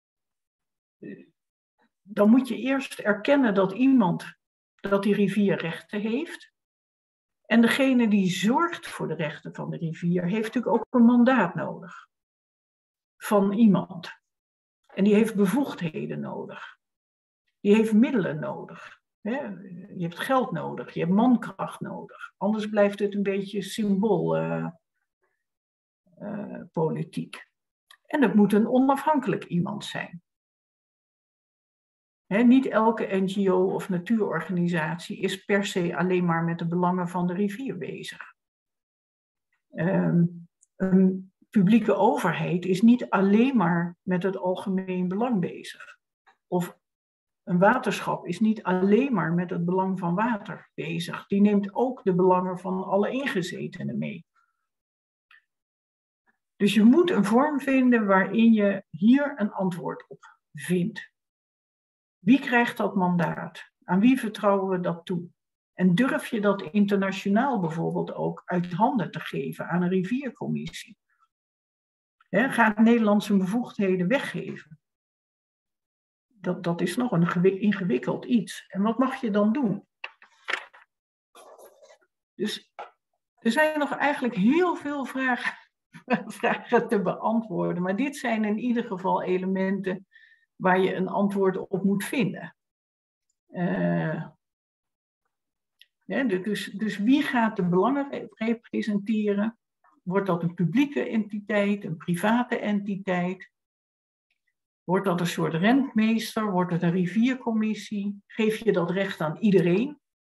dan moet je eerst erkennen dat iemand, dat die rivier rechten heeft. En degene die zorgt voor de rechten van de rivier, heeft natuurlijk ook een mandaat nodig van iemand. En die heeft bevoegdheden nodig. Die heeft middelen nodig. Je hebt geld nodig, je hebt mankracht nodig. Anders blijft het een beetje symbool. Uh, Uh, politiek. En dat moet een onafhankelijk iemand zijn. He, niet elke N G O of natuurorganisatie is per se alleen maar met de belangen van de rivier bezig. Um, een publieke overheid is niet alleen maar met het algemeen belang bezig. Of een waterschap is niet alleen maar met het belang van water bezig. Die neemt ook de belangen van alle ingezetenen mee. Dus je moet een vorm vinden waarin je hier een antwoord op vindt. Wie krijgt dat mandaat? Aan wie vertrouwen we dat toe? En durf je dat internationaal bijvoorbeeld ook uit handen te geven aan een riviercommissie? He, gaat Nederland zijn bevoegdheden weggeven? Dat, dat is nog een ingewikkeld iets. En wat mag je dan doen? Dus er zijn nog eigenlijk heel veel vragen. vragen te beantwoorden. Maar dit zijn in ieder geval elementen waar je een antwoord op moet vinden. Uh, ja, dus, dus wie gaat de belangen representeren? Wordt dat een publieke entiteit, een private entiteit? Wordt dat een soort rentmeester? Wordt het een riviercommissie? Geef je dat recht aan iedereen?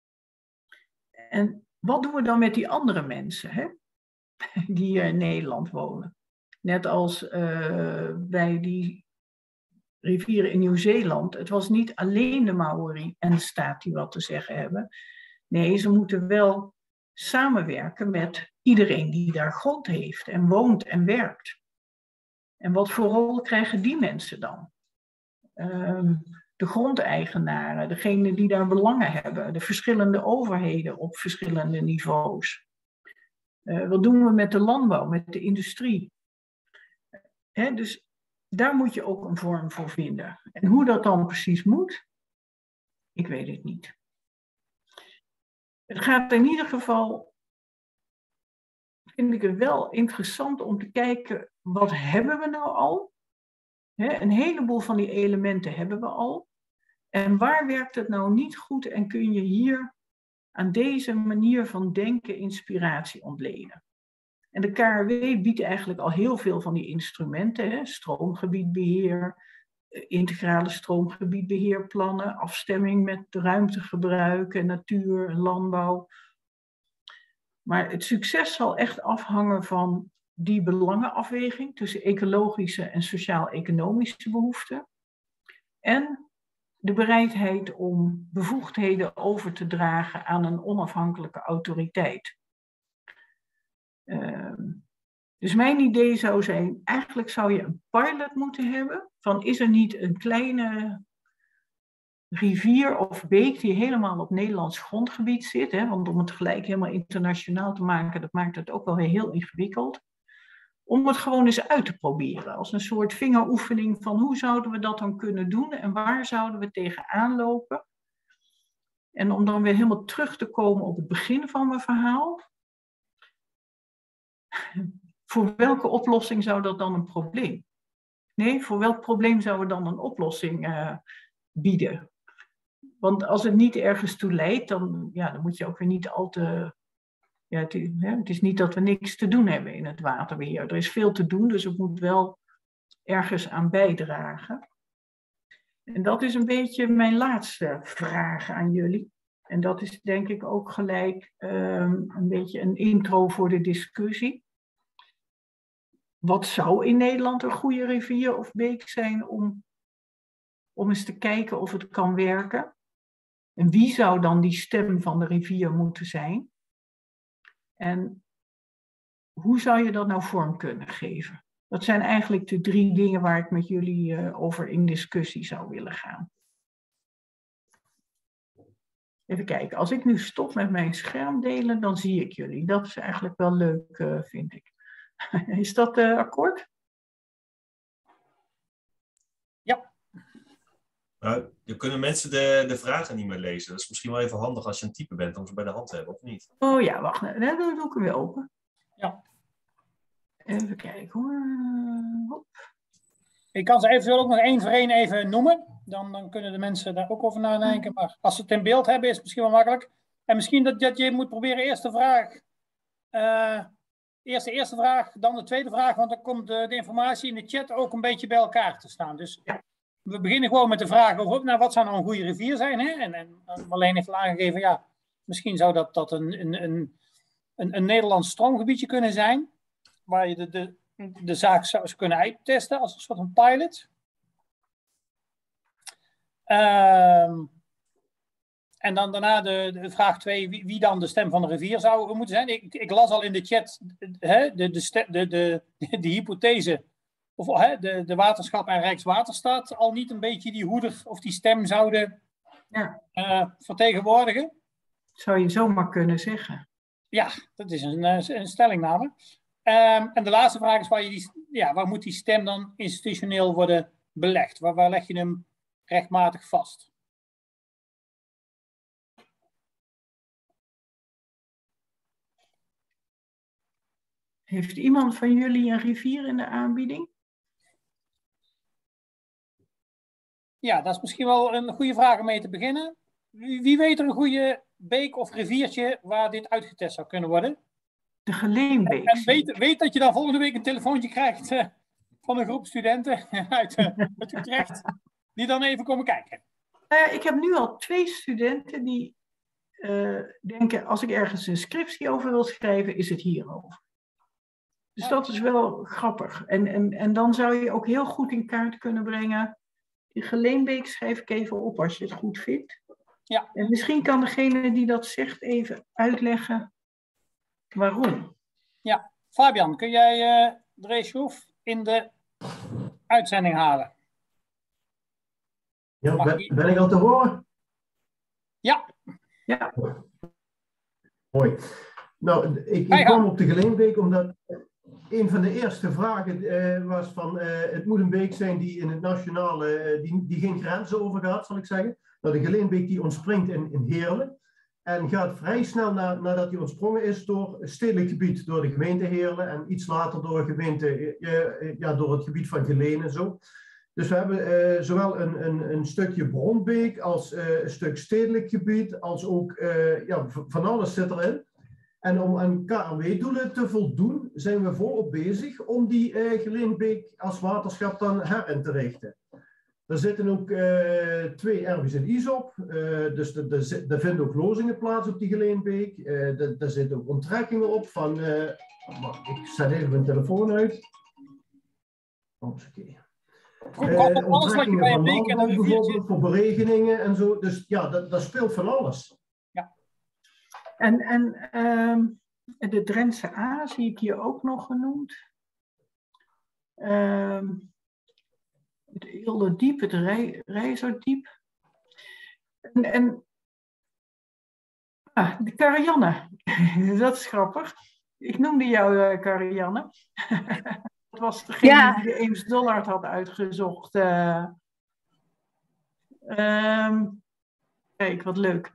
En wat doen we dan met die andere mensen, hè? Die in Nederland wonen? Net als uh, bij die rivieren in Nieuw-Zeeland. Het was niet alleen de Maori en de staat die wat te zeggen hebben. Nee, ze moeten wel samenwerken met iedereen die daar grond heeft en woont en werkt. En wat voor rol krijgen die mensen dan? Um, de grondeigenaren, degenen die daar belangen hebben, de verschillende overheden op verschillende niveaus. Uh, wat doen we met de landbouw, met de industrie? He, dus daar moet je ook een vorm voor vinden. En hoe dat dan precies moet, ik weet het niet. Het gaat in ieder geval, vind ik het wel interessant om te kijken, wat hebben we nou al? He, een heleboel van die elementen hebben we al. En waar werkt het nou niet goed en kun je hier aan deze manier van denken inspiratie ontlenen? En de K R W biedt eigenlijk al heel veel van die instrumenten, hè? Stroomgebiedbeheer, integrale stroomgebiedbeheerplannen, afstemming met ruimtegebruik en natuur en landbouw. Maar het succes zal echt afhangen van die belangenafweging tussen ecologische en sociaal-economische behoeften en de bereidheid om bevoegdheden over te dragen aan een onafhankelijke autoriteit. Uh, dus mijn idee zou zijn, eigenlijk zou je een pilot moeten hebben van is er niet een kleine rivier of beek die helemaal op Nederlands grondgebied zit, hè, want om het gelijk helemaal internationaal te maken, dat maakt het ook wel weer heel ingewikkeld. Om het gewoon eens uit te proberen, als een soort vingeroefening van hoe zouden we dat dan kunnen doen en waar zouden we tegenaan lopen. En om dan weer helemaal terug te komen op het begin van mijn verhaal. Voor welke oplossing zou dat dan een probleem? Nee, voor welk probleem zou er dan een oplossing uh, bieden? Want als het niet ergens toe leidt, dan, ja, dan moet je ook weer niet al te... Ja, het, hè, het is niet dat we niks te doen hebben in het waterbeheer. Er is veel te doen, dus het moet wel ergens aan bijdragen. En dat is een beetje mijn laatste vraag aan jullie. En dat is denk ik ook gelijk um, een beetje een intro voor de discussie. Wat zou in Nederland een goede rivier of beek zijn om, om eens te kijken of het kan werken? En wie zou dan die stem van de rivier moeten zijn? En hoe zou je dat nou vorm kunnen geven? Dat zijn eigenlijk de drie dingen waar ik met jullie uh, over in discussie zou willen gaan. Even kijken, als ik nu stop met mijn scherm delen, dan zie ik jullie. Dat is eigenlijk wel leuk, uh, vind ik. Is dat uh, akkoord? Ja. Nou, dan kunnen mensen de, de vragen niet meer lezen. Dat is misschien wel even handig als je aan het typen bent om ze bij de hand te hebben, of niet? Oh ja, wacht. Nee, dan doe ik hem weer open. Ja. Even kijken hoor. Hop. Ik kan ze eventueel ook nog één voor één even noemen. Dan, dan kunnen de mensen daar ook over nadenken. Maar als ze het in beeld hebben, is het misschien wel makkelijk. En misschien dat, dat je moet proberen eerst de vraag... Uh, eerst de eerste vraag, dan de tweede vraag. Want dan komt de, de informatie in de chat ook een beetje bij elkaar te staan. Dus ja. We beginnen gewoon met de vraag over nou, wat zou nou een goede rivier zijn. Hè? En, en Marleen heeft al aangegeven, ja, misschien zou dat, dat een, een, een, een, een Nederlands stroomgebiedje kunnen zijn. Waar je de, de, de zaak zou kunnen uittesten als een soort van pilot. Um, en dan daarna de, de vraag twee, wie, wie dan de stem van de rivier zou moeten zijn. Ik, ik las al in de chat hè, de, de, de, de, de hypothese... Of hè, de, de waterschap en Rijkswaterstaat al niet een beetje die hoeder of die stem zouden ja. uh, vertegenwoordigen? Zou je zomaar kunnen zeggen. Ja, dat is een, een stellingname. Um, en de laatste vraag is, waar, je die, ja, waar moet die stem dan institutioneel worden belegd? Waar, waar leg je hem rechtmatig vast? Heeft iemand van jullie een rivier in de aanbieding? Ja, dat is misschien wel een goede vraag om mee te beginnen. Wie, wie weet er een goede beek of riviertje waar dit uitgetest zou kunnen worden? De Geleenbeek. En weet, weet dat je dan volgende week een telefoontje krijgt uh, van een groep studenten uit, uh, uit Utrecht, die dan even komen kijken. Uh, ik heb nu al twee studenten die uh, denken, als ik ergens een scriptie over wil schrijven, is het hierover. Dus ja. Dat is wel grappig. En, en, en dan zou je ook heel goed in kaart kunnen brengen. Die Geleenbeek schrijf ik even op als je het goed vindt. Ja. En misschien kan degene die dat zegt even uitleggen waarom. Ja, Fabian, kun jij uh, Drees Schroef in de uitzending halen? Ja, ben, ben ik al te horen? Ja. Ja. Mooi. Nou, ik, ik kwam op de Geleenbeek omdat een van de eerste vragen uh, was van uh, het moet een beek zijn die in het nationale, uh, die, die geen grenzen overgaat, zal ik zeggen. Nou, de Geleenbeek die ontspringt in, in Heerlen en gaat vrij snel na, nadat hij ontsprongen is door stedelijk gebied, door de gemeente Heerlen en iets later door, gemeente, uh, ja, door het gebied van Geleen en zo. Dus we hebben uh, zowel een, een, een stukje bronbeek als uh, een stuk stedelijk gebied, als ook uh, ja, van alles zit erin. En om aan K N W-doelen te voldoen, zijn we volop bezig om die uh, Geleenbeek als waterschap dan herin te richten. Er zitten ook uh, twee R W Z I's op, uh, dus er vinden ook lozingen plaats op die Geleenbeek. Uh, er zitten ook onttrekkingen op van, uh, ik zet even mijn telefoon uit. Oké. Uh, onttrekkingen van landbouw bijvoorbeeld, voor beregeningen en zo. Dus ja, dat, dat speelt van alles. Ja. En, en um, de Drentse A zie ik hier ook nog genoemd. Um, het Eelderdiep, het Rij, Rijzerdiep. En, en ah, de Karianne. Dat is grappig. Ik noemde jou uh, Karianne. Dat was degene ja. die de Eems-Dollard had uitgezocht. Uh, um, kijk, wat leuk.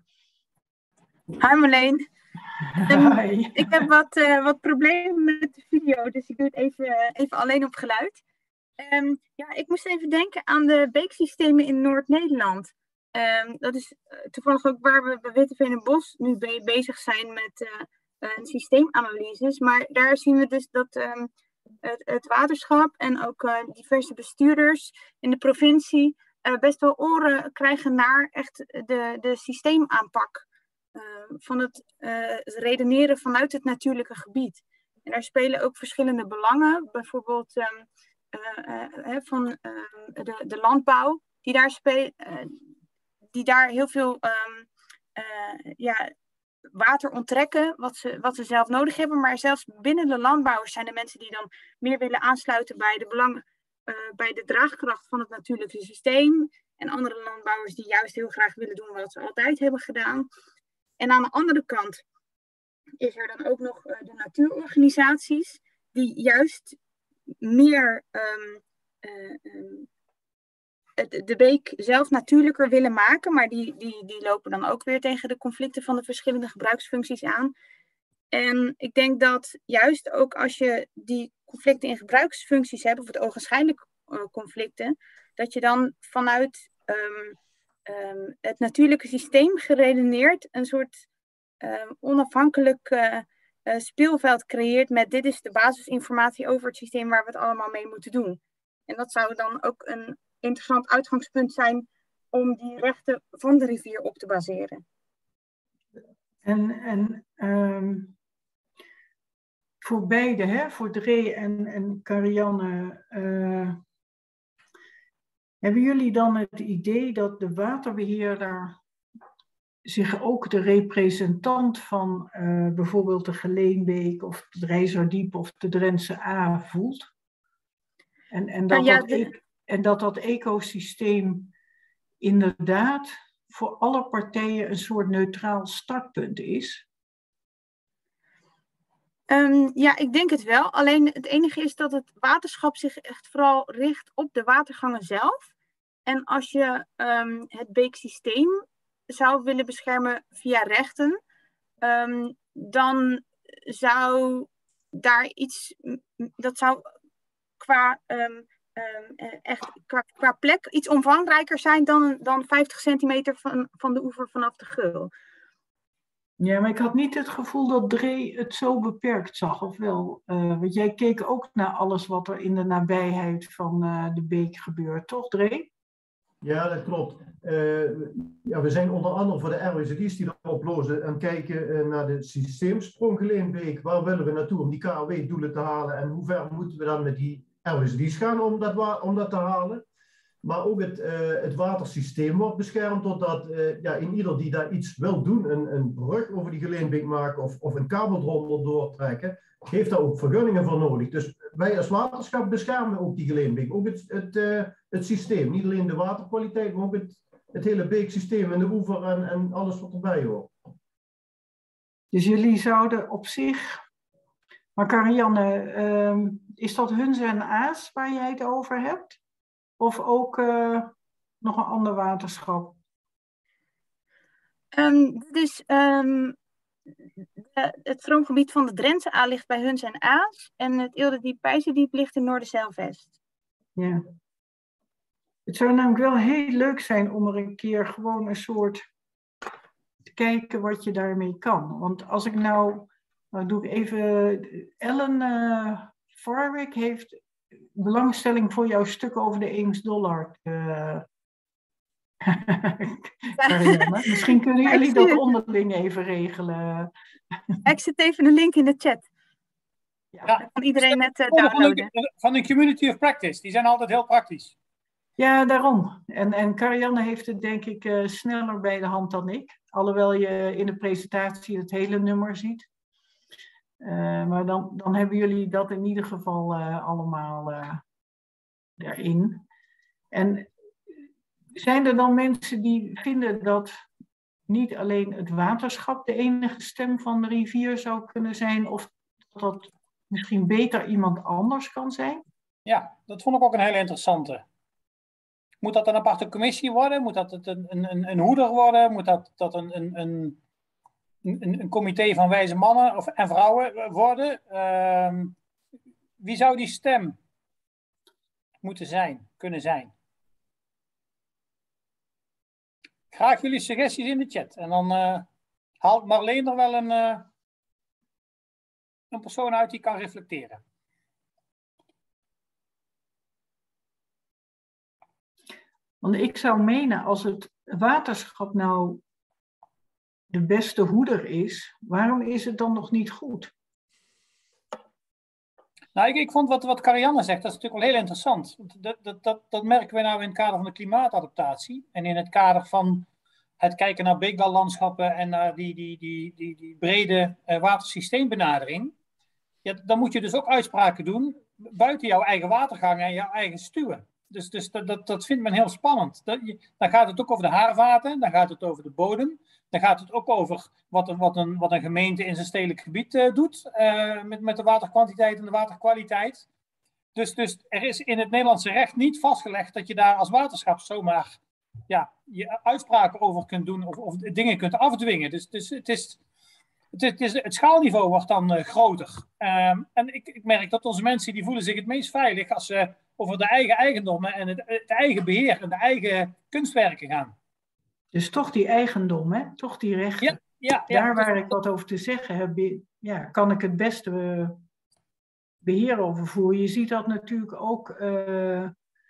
Hi Marleen. Um, Hi. Ik heb wat, uh, wat problemen met de video, dus ik doe het even, even alleen op geluid. Um, ja, ik moest even denken aan de beeksystemen in Noord-Nederland. Um, dat is uh, toevallig ook waar we bij Witteveen en Bos nu be bezig zijn met uh, uh, systeemanalyses. Maar daar zien we dus dat um, het, het waterschap en ook uh, diverse bestuurders in de provincie uh, best wel oren krijgen naar echt de, de systeemaanpak. Uh, van het uh, redeneren vanuit het natuurlijke gebied. En daar spelen ook verschillende belangen. Bijvoorbeeld um, uh, uh, van uh, de, de landbouw. Die daar, speel, uh, die daar heel veel um, uh, ja, water onttrekken. Wat ze, wat ze zelf nodig hebben. Maar zelfs binnen de landbouwers zijn er mensen die dan meer willen aansluiten bij de belangen. Uh, bij de draagkracht van het natuurlijke systeem. En andere landbouwers die juist heel graag willen doen wat ze altijd hebben gedaan. En aan de andere kant is er dan ook nog uh, de natuurorganisaties die juist meer um, uh, um, het, de beek zelf natuurlijker willen maken, maar die, die, die lopen dan ook weer tegen de conflicten van de verschillende gebruiksfuncties aan. En ik denk dat juist ook als je die conflicten in gebruiksfuncties hebt, of het ogenschijnlijk uh, conflicten, dat je dan vanuit um, Um, het natuurlijke systeem geredeneerd een soort um, onafhankelijk uh, uh, speelveld creëert met dit is de basisinformatie over het systeem waar we het allemaal mee moeten doen. En dat zou dan ook een interessant uitgangspunt zijn om die rechten van de rivier op te baseren. En, en um, voor beide, hè, voor Dree en, en Karianne, uh, hebben jullie dan het idee dat de waterbeheerder zich ook de representant van uh, bijvoorbeeld de Geleenbeek of het Rijzerdiep of de Drentse A voelt? En, en, dat, ja, de... dat, en dat dat ecosysteem inderdaad voor alle partijen een soort neutraal startpunt is? Um, ja, ik denk het wel. Alleen het enige is dat het waterschap zich echt vooral richt op de watergangen zelf. En als je um, het beeksysteem zou willen beschermen via rechten, um, dan zou daar iets, dat zou qua, um, um, echt, qua, qua plek iets omvangrijker zijn dan, dan vijftig centimeter van, van de oever vanaf de Geul. Ja, maar ik had niet het gevoel dat Dree het zo beperkt zag, of wel? Uh, want jij keek ook naar alles wat er in de nabijheid van uh, de beek gebeurt, toch Dree? Ja, dat klopt. Uh, ja, we zijn onder andere voor de R W Z I's die erop lozen en kijken uh, naar de systeemsprong Geleenbeek. Waar willen we naartoe om die K O W-doelen te halen en hoe ver moeten we dan met die R W Z I's gaan om dat, om dat te halen? Maar ook het, uh, het watersysteem wordt beschermd, totdat uh, ja, in ieder die daar iets wil doen, een, een brug over die Geleenbeek maken of, of een kabel eronder doortrekken, heeft daar ook vergunningen voor nodig. Dus wij als waterschap beschermen ook die Geleenbeek, ook het, het, uh, het systeem. Niet alleen de waterkwaliteit, maar ook het, het hele beeksysteem en de oever en, en alles wat erbij hoort. Dus jullie zouden op zich... Maar Karianne, uh, is dat Hunze en Aas waar jij het over hebt? Of ook uh, nog een ander waterschap? Um, dus um, de, het stroomgebied van de Drentse A ligt bij Hunze en Aas. En het Eelderdiep-Peizerdiep ligt in Noorderzeilvest. Ja. Het zou namelijk wel heel leuk zijn om er een keer gewoon een soort te kijken wat je daarmee kan. Want als ik nou, nou doe ik even, Ellen uh, Farwick heeft belangstelling voor jouw stuk over de Eems-Dollard. Uh, Karianne, misschien kunnen jullie dat onderling even regelen. Ik zet even een link in de chat. Ja, dan kan iedereen het uh, downloaden. Van de, van de Community of Practice, die zijn altijd heel praktisch. Ja, daarom. En, en Karianne heeft het denk ik uh, sneller bij de hand dan ik. Alhoewel je in de presentatie het hele nummer ziet. Uh, maar dan, dan hebben jullie dat in ieder geval uh, allemaal uh, erin. En zijn er dan mensen die vinden dat niet alleen het waterschap de enige stem van de rivier zou kunnen zijn, of dat dat misschien beter iemand anders kan zijn? Ja, dat vond ik ook een hele interessante. Moet dat een aparte commissie worden? Moet dat een, een, een hoeder worden? Moet dat, dat een, een, een, een, een comité van wijze mannen of, en vrouwen worden? Uh, wie zou die stem moeten zijn, kunnen zijn? Graag jullie suggesties in de chat. En dan uh, haalt Marleen er wel een, uh, een persoon uit die kan reflecteren. Want ik zou menen, als het waterschap nou de beste hoeder is, waarom is het dan nog niet goed? Nou, ik, ik vond wat, wat Karianne zegt, dat is natuurlijk wel heel interessant. Dat, dat, dat, dat merken we nou in het kader van de klimaatadaptatie. En in het kader van het kijken naar beekdallandschappen en naar die, die, die, die, die brede uh, watersysteembenadering. Ja, dan moet je dus ook uitspraken doen buiten jouw eigen watergangen en jouw eigen stuwen. Dus, dus dat, dat, dat vindt men heel spannend. Dat, je, dan gaat het ook over de haarvaten, dan gaat het over de bodem. Dan gaat het ook over wat een, wat een, wat een gemeente in zijn stedelijk gebied uh, doet uh, met, met de waterkwantiteit en de waterkwaliteit. Dus, dus er is in het Nederlandse recht niet vastgelegd dat je daar als waterschap zomaar ja, je uitspraken over kunt doen of, of dingen kunt afdwingen. Dus, dus het, is, het, is, het, is, het schaalniveau wordt dan uh, groter. Um, en ik, ik merk dat onze mensen die voelen zich het meest veilig als ze over de eigen eigendommen en het, het eigen beheer en de eigen kunstwerken gaan. Dus toch die eigendom, hè? Toch die rechten. Ja, ja, ja. Daar waar ik wat over te zeggen heb, ja, kan ik het beste uh, beheer over voeren. Je ziet dat natuurlijk ook uh,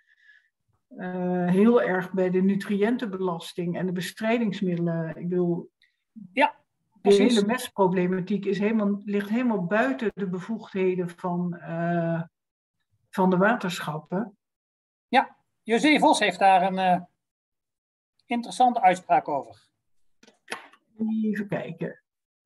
uh, heel erg bij de nutriëntenbelasting en de bestrijdingsmiddelen. Ik bedoel, ja, de hele mestproblematiek is helemaal, ligt helemaal buiten de bevoegdheden van, uh, van de waterschappen. Ja, José Vos heeft daar een uh, interessante uitspraak over. Even kijken.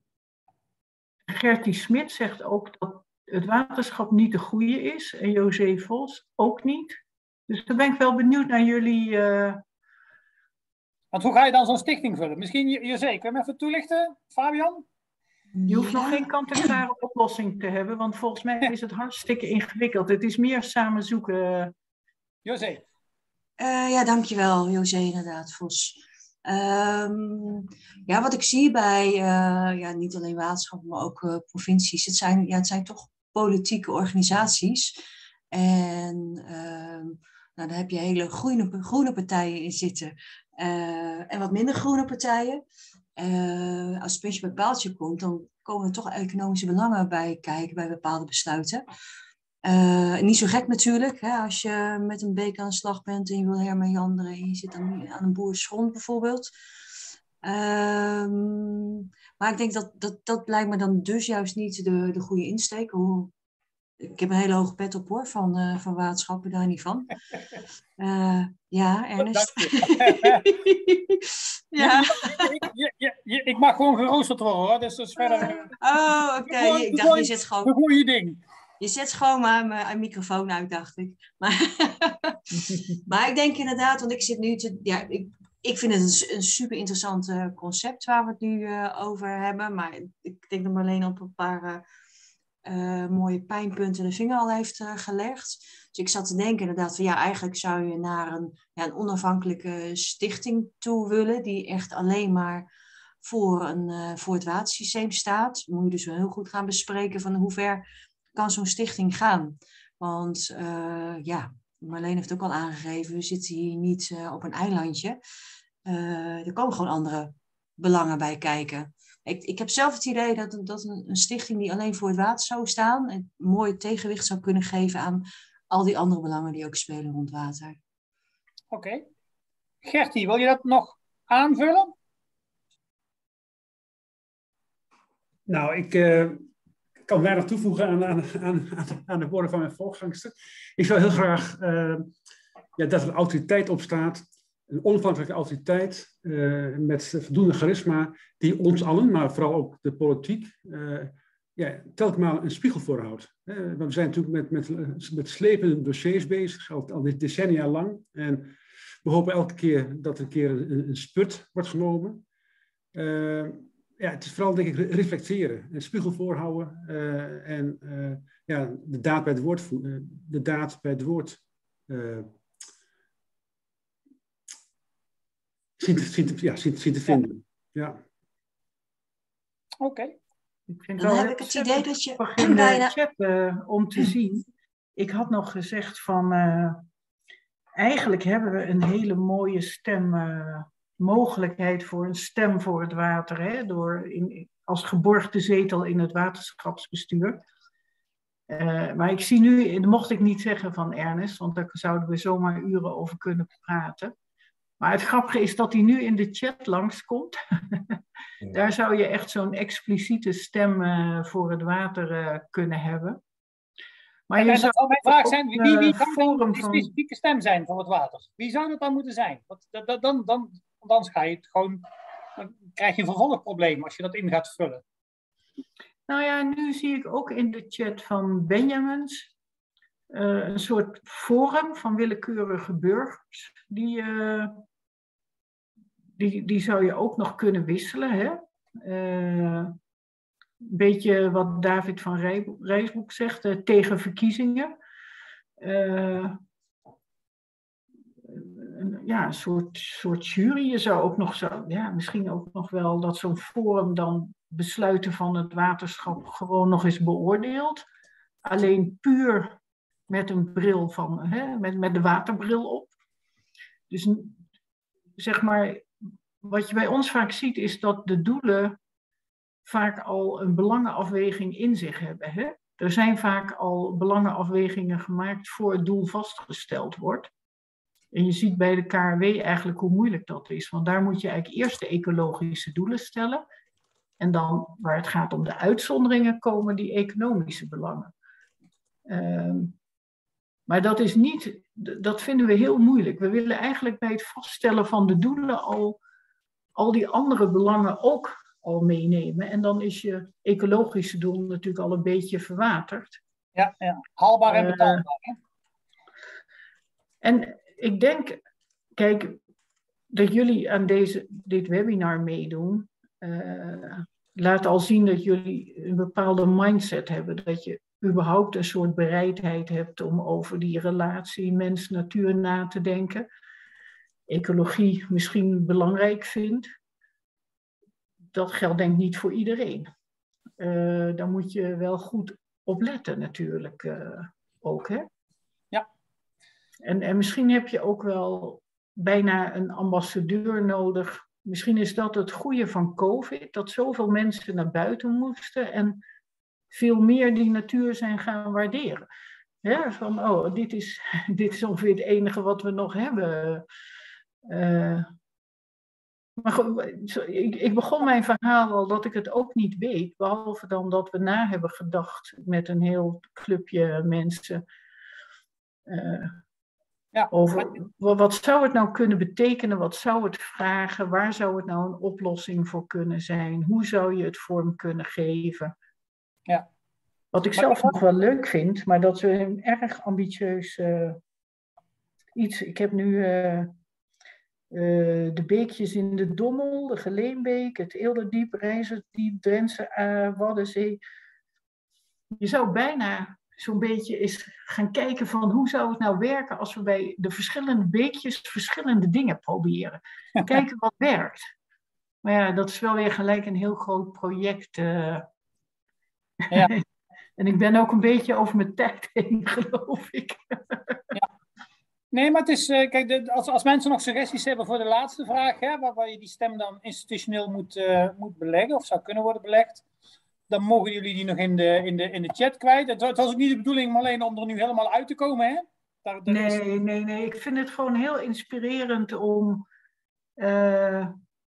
Gertie Smit zegt ook dat het waterschap niet de goede is. En José Vos ook niet. Dus dan ben ik wel benieuwd naar jullie... Uh... Want hoe ga je dan zo'n stichting vullen? Misschien, José, kun je hem even toelichten, Fabian? Je hoeft ja. nog geen kant-en-klare oplossing te hebben. Want volgens mij is het hartstikke ingewikkeld. Het is meer samen zoeken. José. Uh, ja, dankjewel, José, inderdaad, Vos. Um, ja, wat ik zie bij uh, ja, niet alleen waterschappen, maar ook uh, provincies. Het zijn, ja, het zijn toch politieke organisaties. En uh, nou, daar heb je hele groene, groene partijen in zitten. Uh, en wat minder groene partijen. Uh, als het puntje bij paaltje komt, dan komen er toch economische belangen bij kijken bij bepaalde besluiten. Uh, niet zo gek natuurlijk, hè, als je met een beek aan de slag bent en je wil hermeanderen en je zit aan, aan een boerengrond bijvoorbeeld. Um, maar ik denk dat, dat dat lijkt me dan dus juist niet de, de goede insteek. Hoe, ik heb een hele hoge pet op hoor, van, uh, van waterschappen, daar niet van. Uh, ja, Ernest. ja. Ik, je, je, je, ik mag gewoon geroosterd worden hoor, dus dat is verder... Oh, oké. Okay. Ik dacht, je zet gewoon... Een goede ding. Je zet gewoon maar mijn microfoon uit, dacht ik. Maar, maar ik denk inderdaad, want ik zit nu te... Ja, ik, ik vind het een, een super interessant uh, concept waar we het nu uh, over hebben. Maar ik denk dat Marleen op een paar uh, uh, mooie pijnpunten de vinger al heeft uh, gelegd. Dus ik zat te denken inderdaad van ja, eigenlijk zou je naar een, ja, een onafhankelijke stichting toe willen. Die echt alleen maar voor, een, uh, voor het watersysteem staat. Dan moet je dus wel heel goed gaan bespreken van hoe ver... kan zo'n stichting gaan. Want uh, ja, Marleen heeft ook al aangegeven, we zitten hier niet uh, op een eilandje. Uh, er komen gewoon andere belangen bij kijken. Ik, ik heb zelf het idee dat, dat een, een stichting die alleen voor het water zou staan, een mooi tegenwicht zou kunnen geven aan al die andere belangen die ook spelen rond water. Oké. Okay. Gertie, wil je dat nog aanvullen? Nou, ik uh, kan weinig toevoegen aan, aan, aan, aan de woorden van mijn voorgangster. Ik zou heel graag uh, ja, dat er een autoriteit op staat, een onafhankelijke autoriteit uh, met voldoende charisma, die ons allen, maar vooral ook de politiek, uh, ja, telkens een spiegel voorhoudt. Uh, we zijn natuurlijk met, met, met slepende dossiers bezig, al, al decennia lang. En we hopen elke keer dat er een keer een, een spurt wordt genomen. Uh, ja, het is vooral, denk ik, reflecteren, een spiegel voorhouden uh, en uh, ja, de daad bij het woord, uh, de daad bij het woord uh, zien, te, zien, te, ja, zien, zien te vinden. Ja. Ja. Oké. Okay. Ik vind Dan wel heb ik het idee dat je in de chat uh, om te zien. Ik had nog gezegd van uh, eigenlijk hebben we een hele mooie stem, uh, mogelijkheid voor een stem voor het water, hè, door in, als geborgde zetel in het waterschapsbestuur. Uh, maar ik zie nu, dat mocht ik niet zeggen van Ernest, want daar zouden we zomaar uren over kunnen praten. Maar het grappige is dat hij nu in de chat langskomt. Daar zou je echt zo'n expliciete stem uh, voor het water uh, kunnen hebben. Maar en je en zou zou mijn vraag zijn, wie, wie, wie uh, zou dan die van... specifieke stem zijn voor het water? Wie zou dat dan moeten zijn? Want dan, dan, dan, dan, dan ga je het gewoon, dan krijg je een vervolgprobleem als je dat in gaat vullen. Nou ja, nu zie ik ook in de chat van Benjamins uh, een soort forum van willekeurige burgers. Die, uh, die, die zou je ook nog kunnen wisselen, hè? Uh, Een beetje wat David van Rijsbroek zegt, uh, tegen verkiezingen. Uh, ja, een soort, soort jury. Je zou ook nog zo, ja, misschien ook nog wel dat zo'n forum dan besluiten van het waterschap gewoon nog eens beoordeelt. Alleen puur met een bril van, hè, met, met de waterbril op. Dus zeg maar, wat je bij ons vaak ziet is dat de doelen vaak al een belangenafweging in zich hebben. Hè? Er zijn vaak al belangenafwegingen gemaakt voor het doel vastgesteld wordt. En je ziet bij de K R W eigenlijk hoe moeilijk dat is. Want daar moet je eigenlijk eerst de ecologische doelen stellen. En dan, waar het gaat om de uitzonderingen, komen die economische belangen. Um, maar dat is niet, dat vinden we heel moeilijk. We willen eigenlijk bij het vaststellen van de doelen al, al die andere belangen ook al meenemen. En dan is je ecologische doel natuurlijk al een beetje verwaterd. Ja, ja. Haalbaar en betaalbaar. Uh, en ik denk, kijk, dat jullie aan deze, dit webinar meedoen, uh, laat al zien dat jullie een bepaalde mindset hebben. Dat je überhaupt een soort bereidheid hebt om over die relatie mens-natuur na te denken. Ecologie misschien belangrijk vindt. Dat geldt denk ik niet voor iedereen. Uh, daar moet je wel goed op letten natuurlijk uh, ook. Hè? Ja. En, en misschien heb je ook wel bijna een ambassadeur nodig. Misschien is dat het goede van COVID. Dat zoveel mensen naar buiten moesten. En veel meer die natuur zijn gaan waarderen. Ja, van oh, dit is, dit is ongeveer het enige wat we nog hebben. Uh, Maar goed, ik, ik begon mijn verhaal al dat ik het ook niet weet, behalve dan dat we na hebben gedacht met een heel clubje mensen uh, ja, over maar... wat zou het nou kunnen betekenen, wat zou het vragen, waar zou het nou een oplossing voor kunnen zijn, hoe zou je het vorm kunnen geven. Ja. Wat ik maar zelf dat... nog wel leuk vind, maar dat is een erg ambitieus uh, iets. Ik heb nu... Uh, Uh, de beekjes in de Dommel, de Geleenbeek, het Eelderdiep, Rijzerdiep, Drentse uh, Waddenzee. Je zou bijna zo'n beetje eens gaan kijken van hoe zou het nou werken als we bij de verschillende beekjes verschillende dingen proberen. Kijken wat werkt. Maar ja, dat is wel weer gelijk een heel groot project. Uh. Ja. En ik ben ook een beetje over mijn tijd heen, geloof ik. Ja. Nee, maar het is, uh, kijk, de, als, als mensen nog suggesties hebben voor de laatste vraag, hè, waar, waar je die stem dan institutioneel moet, uh, moet beleggen, of zou kunnen worden belegd, dan mogen jullie die nog in de, in de, in de chat kwijt. Het, het was ook niet de bedoeling, Marleen, om er nu helemaal uit te komen, hè? Daar, daar nee, is... nee, nee. Ik vind het gewoon heel inspirerend om... Uh,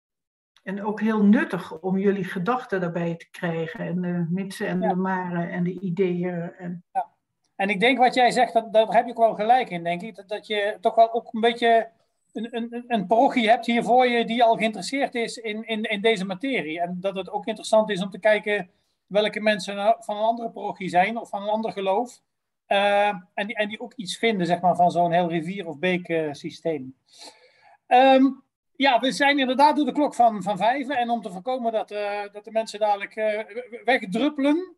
en ook heel nuttig om jullie gedachten daarbij te krijgen. En de mitsen en ja. de maren en de ideeën. En... Ja. En ik denk wat jij zegt, dat, daar heb je ook wel gelijk in, denk ik. Dat, dat je toch wel ook een beetje een, een, een parochie hebt hier voor je die al geïnteresseerd is in, in, in deze materie. En dat het ook interessant is om te kijken welke mensen van een andere parochie zijn of van een ander geloof. Uh, en, die, en die ook iets vinden, zeg maar, van zo'n heel rivier- of beeksysteem. Um, ja, we zijn inderdaad door de klok van, van vijf. En om te voorkomen dat, uh, dat de mensen dadelijk uh, wegdruppelen,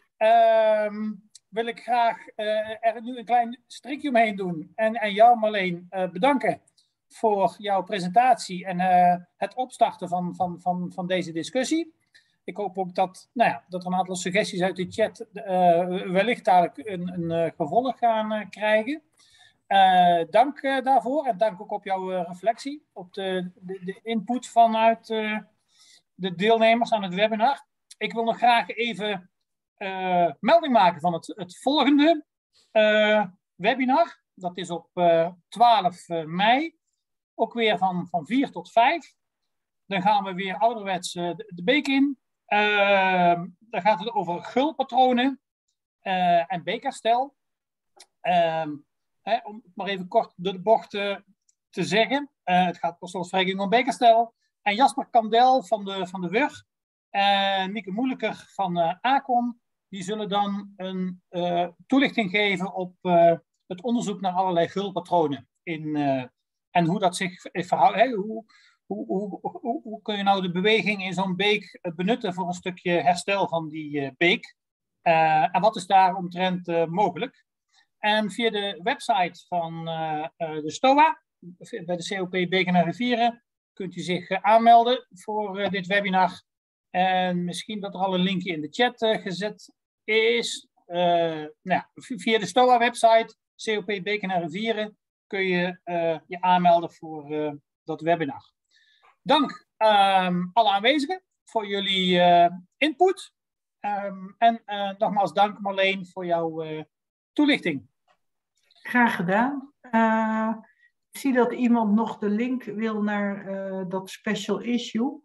uh, wil ik graag uh, er nu een klein strikje omheen doen. En, en jou, Marleen, uh, bedanken voor jouw presentatie en uh, het opstarten van, van, van, van deze discussie. Ik hoop ook dat, nou ja, dat er een aantal suggesties uit de chat uh, wellicht dadelijk een, een uh, gevolg gaan uh, krijgen. Uh, dank uh, daarvoor en dank ook op jouw uh, reflectie, op de, de, de input vanuit uh, de deelnemers aan het webinar. Ik wil nog graag even uh, melding maken van het, het volgende uh, webinar. Dat is op uh, twaalf mei, ook weer van, van vier tot vijf. Dan gaan we weer ouderwets uh, de, de beek in. Uh, dan gaat het over gulpatronen uh, en beekherstel. Uh, Hè, om het maar even kort door de bocht uh, te zeggen. Uh, het gaat per slotverrekening om beekherstel. En Jasper Kandel van de, van de W U R en Mieke Moeilijker van uh, Acon, die zullen dan een uh, toelichting geven op uh, het onderzoek naar allerlei gulpatronen. In, uh, en hoe dat zich verhoudt. Hè, hoe, hoe, hoe, hoe, hoe kun je nou de beweging in zo'n beek benutten voor een stukje herstel van die uh, beek? Uh, en wat is daar omtrent uh, mogelijk? En via de website van uh, uh, de STOA, bij de C O P Beken en Rivieren, kunt u zich uh, aanmelden voor uh, dit webinar. En misschien dat er al een linkje in de chat uh, gezet is. Uh, nou, via de STOA website, C O P Beken en Rivieren, kun je uh, je aanmelden voor uh, dat webinar. Dank um, alle aanwezigen voor jullie uh, input. Um, en uh, nogmaals dank Marleen voor jouw uh, toelichting. Graag gedaan. Uh, ik zie dat iemand nog de link wil naar uh, dat special issue.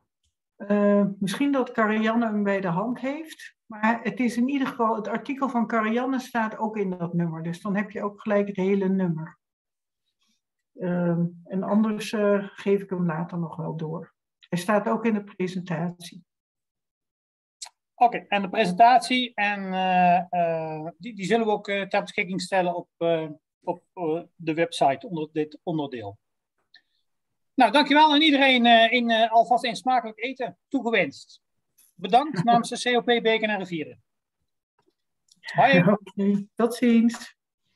Uh, misschien dat Karianne hem bij de hand heeft. Maar het is in ieder geval, het artikel van Karianne staat ook in dat nummer. Dus dan heb je ook gelijk het hele nummer. Uh, en anders uh, geef ik hem later nog wel door. Hij staat ook in de presentatie. Oké, okay, en de presentatie, en, uh, uh, die, die zullen we ook uh, ter beschikking stellen op, uh, op uh, de website onder dit onderdeel. Nou, dankjewel aan iedereen uh, in uh, alvast een smakelijk eten toegewenst. Bedankt namens de C O P Beken en Rivieren. Hoi. Okay, tot ziens.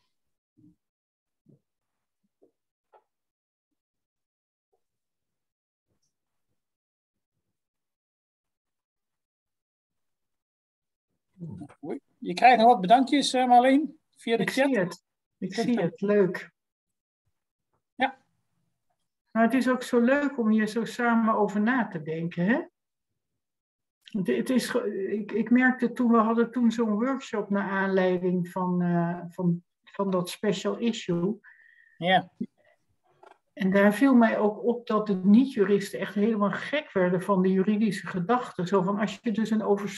Je krijgt nog wat bedankjes, uh, Marleen, via de ik chat. Zie het. Ik zie het, leuk. Ja. Maar het is ook zo leuk om hier zo samen over na te denken, hè? Het, het is, ik, ik merkte toen, we hadden toen zo'n workshop naar aanleiding van, uh, van, van dat special issue. Ja. En daar viel mij ook op dat de niet-juristen echt helemaal gek werden van de juridische gedachten. Zo van, als je dus een over